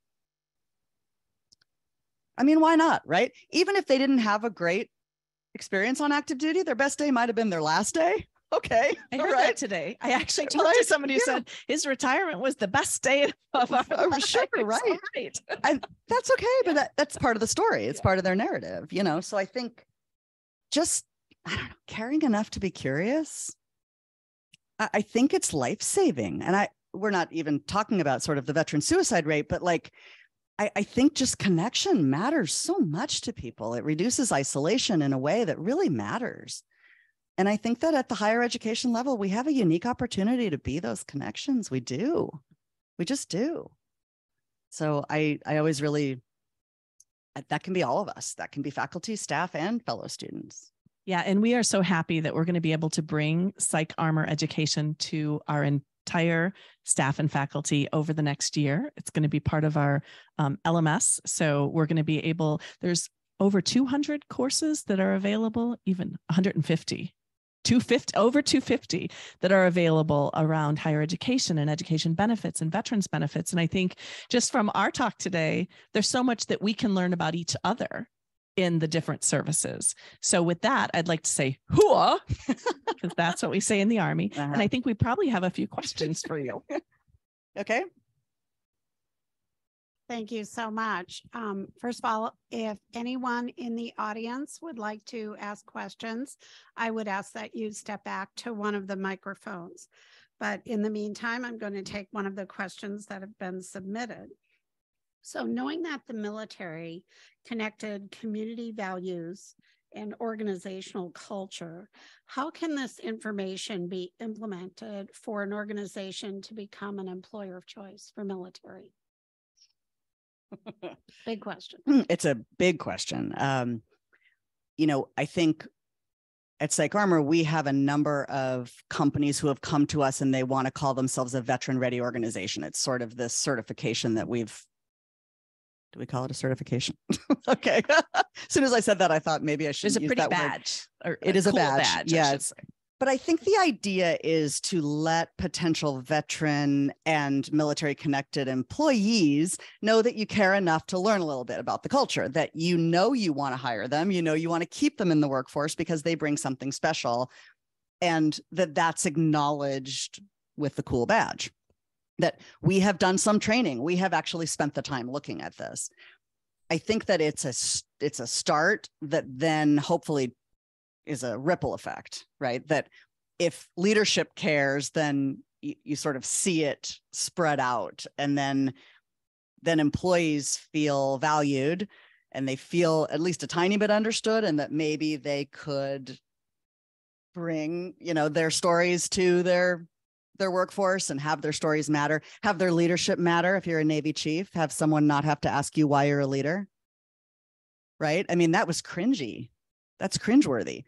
I mean, why not, right? Even if they didn't have a great experience on active duty, their best day might have been their last day. Okay. I heard that today. I actually talked to somebody who said his retirement was the best day of our lives. Sure, right. And that's okay, but that's part of the story. It's part of their narrative, So I think just, I don't know, caring enough to be curious. I think it's life-saving. And we're not even talking about sort of the veteran suicide rate, but like, I think just connection matters so much to people. It reduces isolation in a way that really matters. And I think that at the higher education level, we have a unique opportunity to be those connections. We do. We just do. So I always really, that can be all of us. That can be faculty, staff, and fellow students. Yeah. And we are so happy that we're going to be able to bring PsychArmor education to our entire staff and faculty over the next year. It's going to be part of our LMS. So we're going to be able, there's over 200 courses that are available, even 150. 250, over 250 that are available around higher education and education benefits and veterans benefits. And I think just from our talk today, there's so much that we can learn about each other in the different services. So with that, I'd like to say hooah, because that's what we say in the Army. And I think we probably have a few questions for you. Okay. Thank you so much. First of all, if anyone in the audience would like to ask questions, I would ask that you step back to one of the microphones. But in the meantime, I'm going to take one of the questions that have been submitted. So knowing that the military connected community values and organizational culture, how can this information be implemented for an organization to become an employer of choice for military? Big question. It's a big question. I think at PsychArmor, we have a number of companies who have come to us and they want to call themselves a veteran ready organization. It's sort of this certification that do we call it a certification? Okay. As soon as I said that, I thought maybe I should use that word. It's a pretty badge. It is a badge. Yes. But I think the idea is to let potential veteran and military connected employees know that you care enough to learn a little bit about the culture, that you want to hire them, you want to keep them in the workforce because they bring something special, and that's acknowledged with the cool badge. That we have done some training. We have actually spent the time looking at this. I think that it's a start that then hopefully is a ripple effect, right? That if leadership cares, then you sort of see it spread out, and then employees feel valued and they feel at least a tiny bit understood, and that maybe they could bring, their stories to their workforce and have their stories matter, have their leadership matter. If you're a Navy chief, have someone not have to ask you why you're a leader, right? I mean, that was cringy. That's cringeworthy.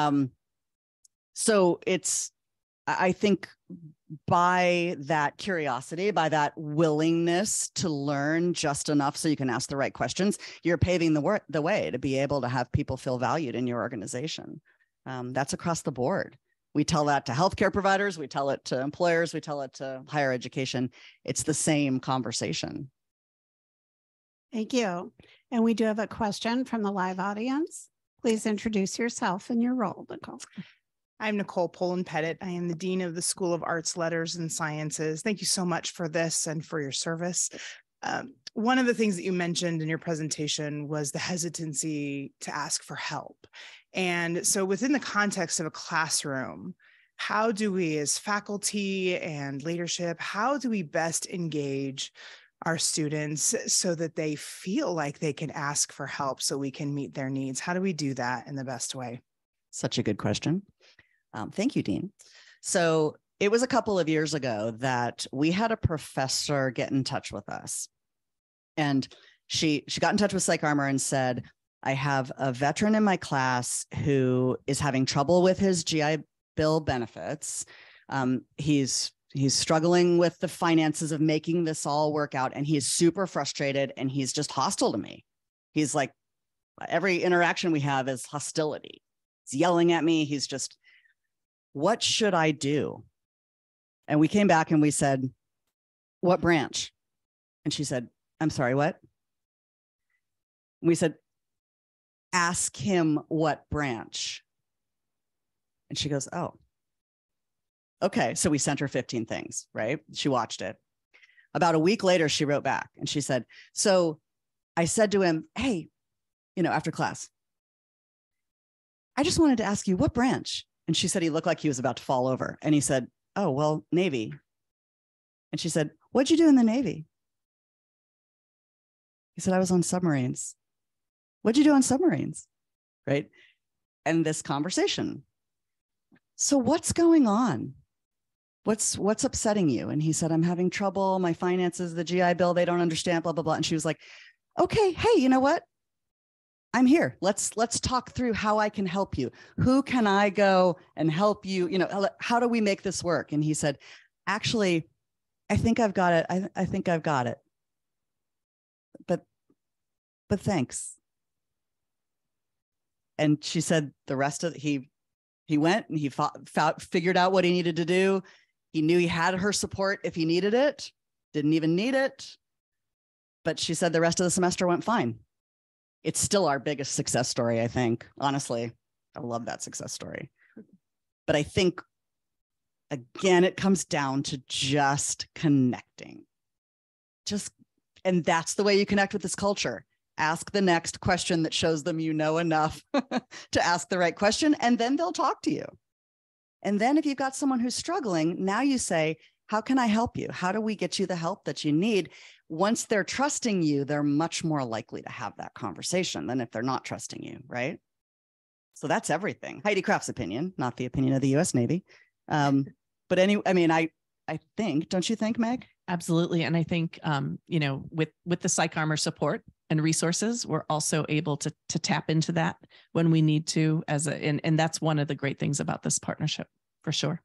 So I think by that curiosity, by that willingness to learn just enough so you can ask the right questions, you're paving the way to be able to have people feel valued in your organization. That's across the board. We tell that to healthcare providers, we tell it to employers, we tell it to higher education. It's the same conversation. Thank you. And we do have a question from the live audience. Please introduce yourself and your role, Nicole. I'm Nicole Poland-Pettit. I am the Dean of the School of Arts, Letters, and Sciences. Thank you so much for this and for your service. One of the things that you mentioned in your presentation was the hesitancy to ask for help. And so within the context of a classroom, how do we as faculty and leadership, how do we best engage our students so that they feel like they can ask for help so we can meet their needs? How do we do that in the best way? Such a good question. Thank you, Dean. So it was a couple of years ago that we had a professor get in touch with us. And she got in touch with PsychArmor and said, I have a veteran in my class who is having trouble with his GI Bill benefits. He's struggling with the finances of making this all work out, and he's super frustrated, and he's just hostile to me. He's like, every interaction we have is hostility. He's yelling at me. He's just, what should I do? And we came back and we said, what branch? And she said, I'm sorry, what? We said, ask him what branch. And she goes, oh, okay. So we sent her 15 things, right? She watched it. About a week later, she wrote back and she said, so I said to him, hey, after class, I just wanted to ask you what branch? And she said, he looked like he was about to fall over. And he said, oh, well, Navy. And she said, what'd you do in the Navy? He said, I was on submarines. What'd you do on submarines? Right. And this conversation. So what's going on? What's upsetting you? And he said, I'm having trouble. My finances, the GI Bill, they don't understand, blah, blah, blah. And she was like, okay, hey, you know what? I'm here. Let's talk through how I can help you. Who can I go and help you? How do we make this work? And he said, actually, I think I've got it. I think I've got it. But thanks. And she said the rest of he went and he figured out what he needed to do. He knew he had her support if he needed it, didn't even need it. But she said the rest of the semester went fine. It's still our biggest success story, I think. Honestly, I love that success story. But I think, again, it comes down to just connecting. And that's the way you connect with this culture. Ask the next question that shows them you know enough to ask the right question, and then they'll talk to you. And then if you've got someone who's struggling, now you say, how can I help you? How do we get you the help that you need? Once they're trusting you, they're much more likely to have that conversation than if they're not trusting you, right? So that's everything. Heidi Kraft's opinion, not the opinion of the U.S. Navy. But I think, don't you think, Meg? Absolutely. And I think, with the PsychArmor support and resources, we're also able to tap into that when we need to and that's one of the great things about this partnership, for sure.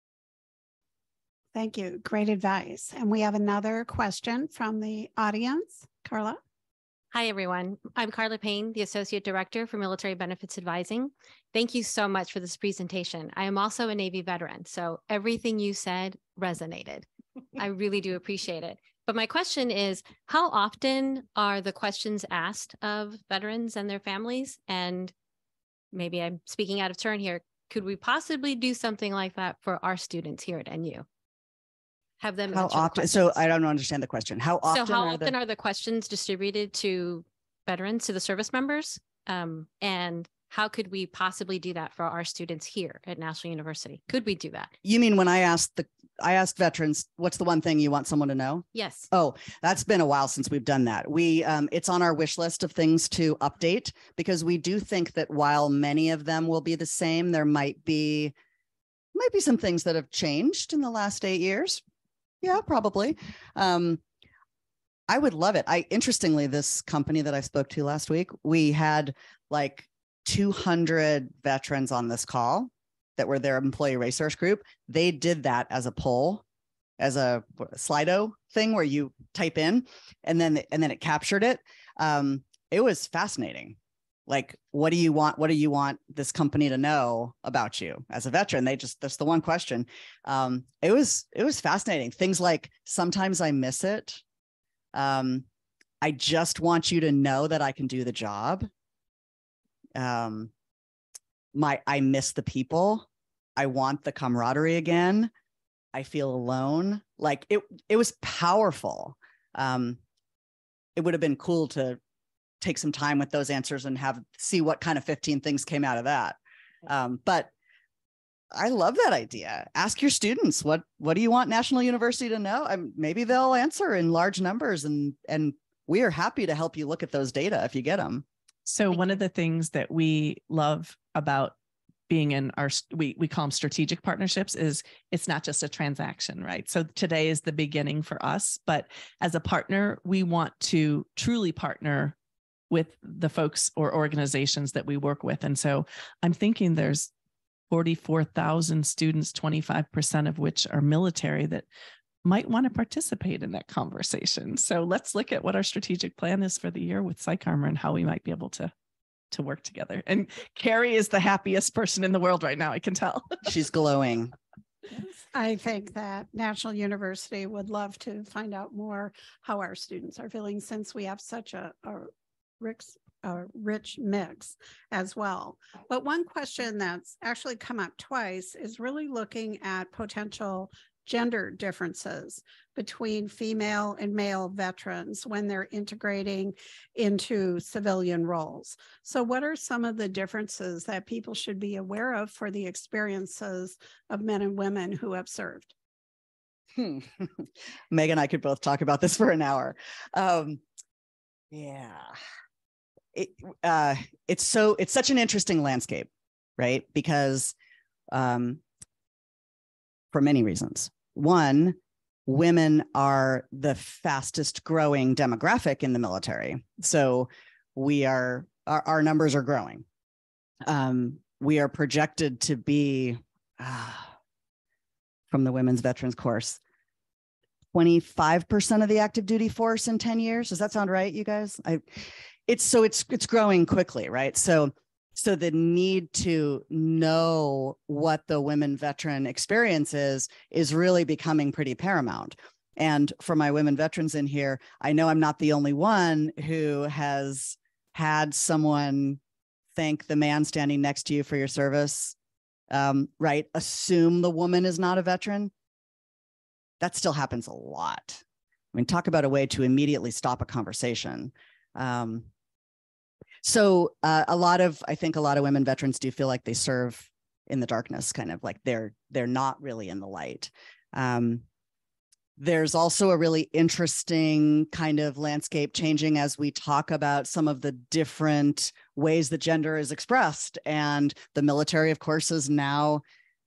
Thank you. Great advice. And we have another question from the audience. Carla? Hi, everyone. I'm Carla Payne, the Associate Director for Military Benefits Advising. Thank you so much for this presentation. I am also a Navy veteran, so everything you said resonated. I really do appreciate it. But my question is, how often are the questions asked of veterans and their families? And maybe I'm speaking out of turn here. Could we possibly do something like that for our students here at NU? Have them how often? So I don't understand the question. How often? Are the questions distributed to veterans, to the service members? And how could we possibly do that for our students here at National University? Could we do that? You mean when I asked veterans, what's the one thing you want someone to know? Yes. Oh, that's been a while since we've done that. It's on our wish list of things to update, because we do think that while many of them will be the same, there might be some things that have changed in the last 8 years. Yeah, probably. I would love it. Interestingly, this company that I spoke to last week, we had like 200 veterans on this call that were their employee resource group. They did that as a poll, as a Slido thing where you type in and then it captured it. It was fascinating. Like, what do you want? What do you want this company to know about you as a veteran? That's the one question. It was fascinating. Things like, sometimes I miss it. I just want you to know that I can do the job. I miss the people. I want the camaraderie again. I feel alone. Like it was powerful. It would have been cool to take some time with those answers and see what kind of 15 things came out of that. But I love that idea. Ask your students, what do you want National University to know? Maybe they'll answer in large numbers, and we are happy to help you look at those data if you get them. So one of the things that we love about being in we call them strategic partnerships, is it's not just a transaction, right? So today is the beginning for us, but as a partner, we want to truly partner with the folks or organizations that we work with. And so I'm thinking there's 44,000 students, 25% of which are military, that might want to participate in that conversation. So let's look at what our strategic plan is for the year with PsychArmor and how we might be able to work together. And Carrie is the happiest person in the world right now, I can tell. She's glowing. I think that National University would love to find out more how our students are feeling, since we have such a rich mix as well. But one question that's actually come up twice is really looking at potential gender differences between female and male veterans when they're integrating into civilian roles. So what are some of the differences that people should be aware of for the experiences of men and women who have served? Meg and I could both talk about this for an hour. It's such an interesting landscape, right? Because for many reasons. One, women are the fastest growing demographic in the military. So our numbers are growing. We are projected to be, from the Women's Veterans Course, 25% of the active duty force in 10 years. Does that sound right, you guys? It's growing quickly, right? So the need to know what the women veteran experience is really becoming pretty paramount. And for my women veterans in here, I know I'm not the only one who has had someone thank the man standing next to you for your service, right? Assume the woman is not a veteran. That still happens a lot. I mean, talk about a way to immediately stop a conversation. So I think a lot of women veterans do feel like they serve in the darkness, kind of like they're not really in the light. There's also a really interesting kind of landscape changing as we talk about some of the different ways that gender is expressed. And the military, of course, is now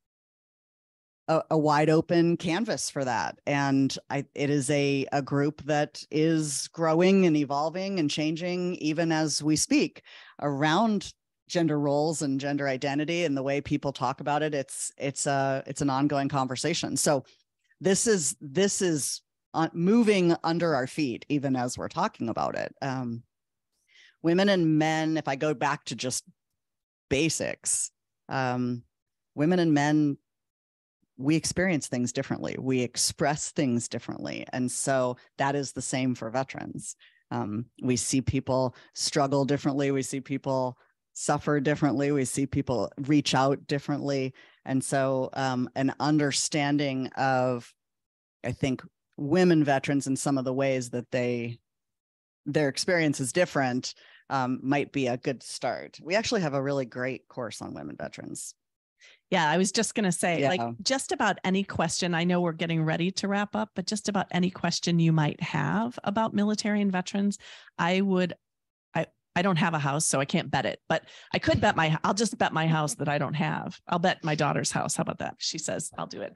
a wide open canvas for that. And it is a group that is growing and evolving and changing even as we speak around gender roles and gender identity and the way people talk about it. It's an ongoing conversation. So this is moving under our feet, even as we're talking about it. Women and men, if I go back to just basics, women and men, we experience things differently. We express things differently. And so that is the same for veterans. We see people struggle differently. We see people suffer differently. We see people reach out differently. And so an understanding of, I think, women veterans and some of the ways that their experience is different might be a good start. We actually have a really great course on women veterans. Yeah, I was just going to say, like, just about any question, I know we're getting ready to wrap up, but just about any question you might have about military and veterans, I don't have a house, so I can't bet it, but I could bet I'll just bet my house that I don't have. I'll bet my daughter's house. How about that? She says, I'll do it.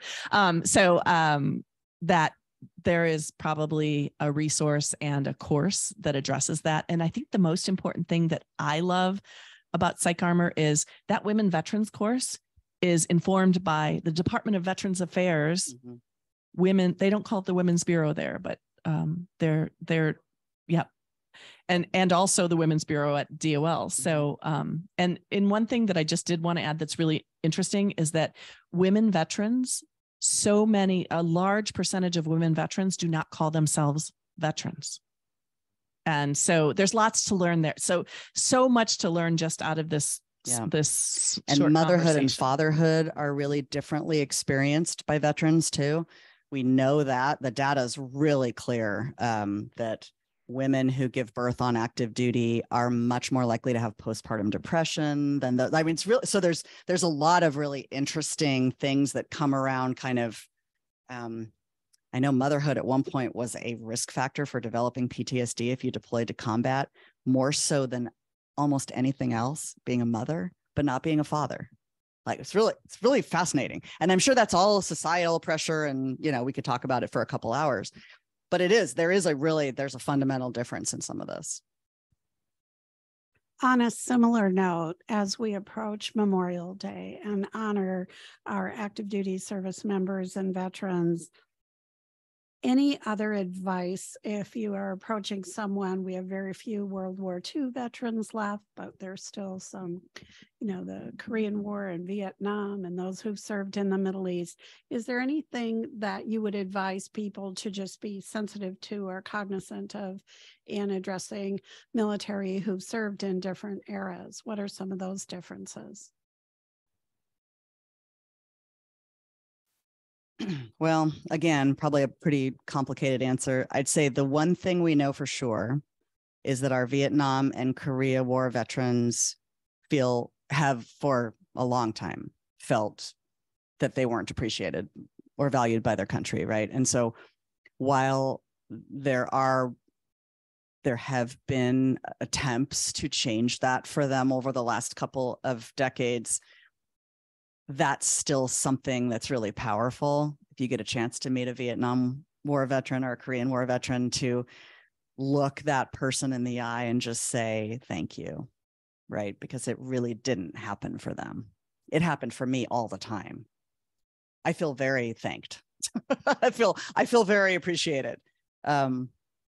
That there is probably a resource and a course that addresses that. And I think the most important thing that I love about PsychArmor is that women veterans course is informed by the Department of Veterans Affairs. Mm-hmm. Women, they don't call it the Women's Bureau there, but they're yeah. And also the Women's Bureau at DOL. So, and in one thing that I just did want to add that's really interesting is that women veterans, a large percentage of women veterans do not call themselves veterans. And so there's lots to learn there. So much to learn just out of this. Yeah. This and motherhood and fatherhood are really differently experienced by veterans too. We know that the data is really clear that women who give birth on active duty are much more likely to have postpartum depression than it's really, so there's a lot of really interesting things that come around kind of, I know motherhood at one point was a risk factor for developing PTSD if you deployed to combat, more so than almost anything else, being a mother, but not being a father. Like it's really fascinating. And I'm sure that's all societal pressure. And, we could talk about it for a couple hours, but there's a fundamental difference in some of this. On a similar note, as we approach Memorial Day and honor our active duty service members and veterans, any other advice if you are approaching someone? We have very few World War II veterans left, but there's still some, the Korean War and Vietnam and those who've served in the Middle East. Is there anything that you would advise people to just be sensitive to or cognizant of in addressing military who've served in different eras? What are some of those differences? Well, again, probably a pretty complicated answer. I'd say the one thing we know for sure is that our Vietnam and Korea War veterans have for a long time felt that they weren't appreciated or valued by their country, right? And so while there have been attempts to change that for them over the last couple of decades, that's still something that's really powerful. If you get a chance to meet a Vietnam War veteran or a Korean War veteran, to look that person in the eye and just say, thank you, right? Because it really didn't happen for them. It happened for me all the time. I feel very thanked. I feel very appreciated. But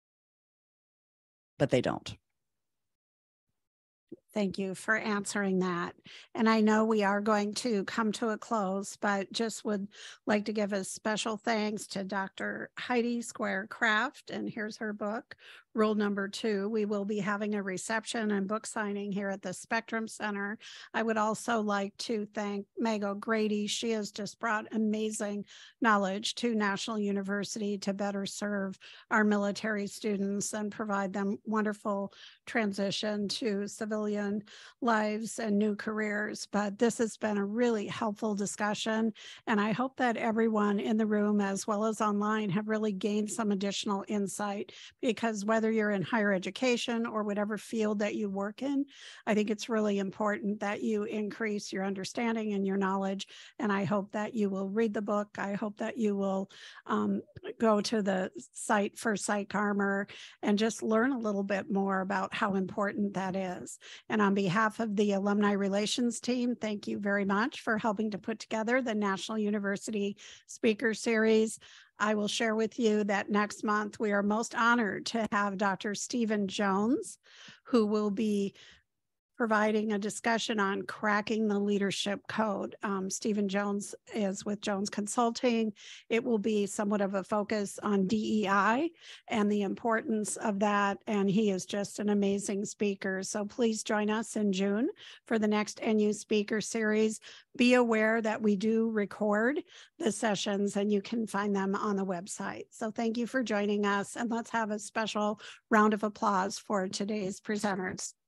they don't. Thank you for answering that. And I know we are going to come to a close, but just would like to give a special thanks to Dr. Heidi Squier Kraft. And here's her book, Rule Number 2. We will be having a reception and book signing here at the Spectrum Center. I would also like to thank Meg O'Grady. She has just brought amazing knowledge to National University to better serve our military students and provide them wonderful transition to civilian lives and new careers. But this has been a really helpful discussion, and I hope that everyone in the room as well as online have really gained some additional insight, because whether you're in higher education or whatever field that you work in, I think it's really important that you increase your understanding and your knowledge. And I hope that you will read the book. I hope that you will go to the site for PsychArmor and just learn a little bit more about how important that is. And on behalf of the Alumni Relations team, thank you very much for helping to put together the National University Speaker Series. I will share with you that next month we are most honored to have Dr. Stephen Jones, who will be providing a discussion on cracking the leadership code. Stephen Jones is with Jones Consulting. It will be somewhat of a focus on DEI and the importance of that. And he is just an amazing speaker. So please join us in June for the next NU Speaker Series. Be aware that we do record the sessions and you can find them on the website. So thank you for joining us, and let's have a special round of applause for today's presenters.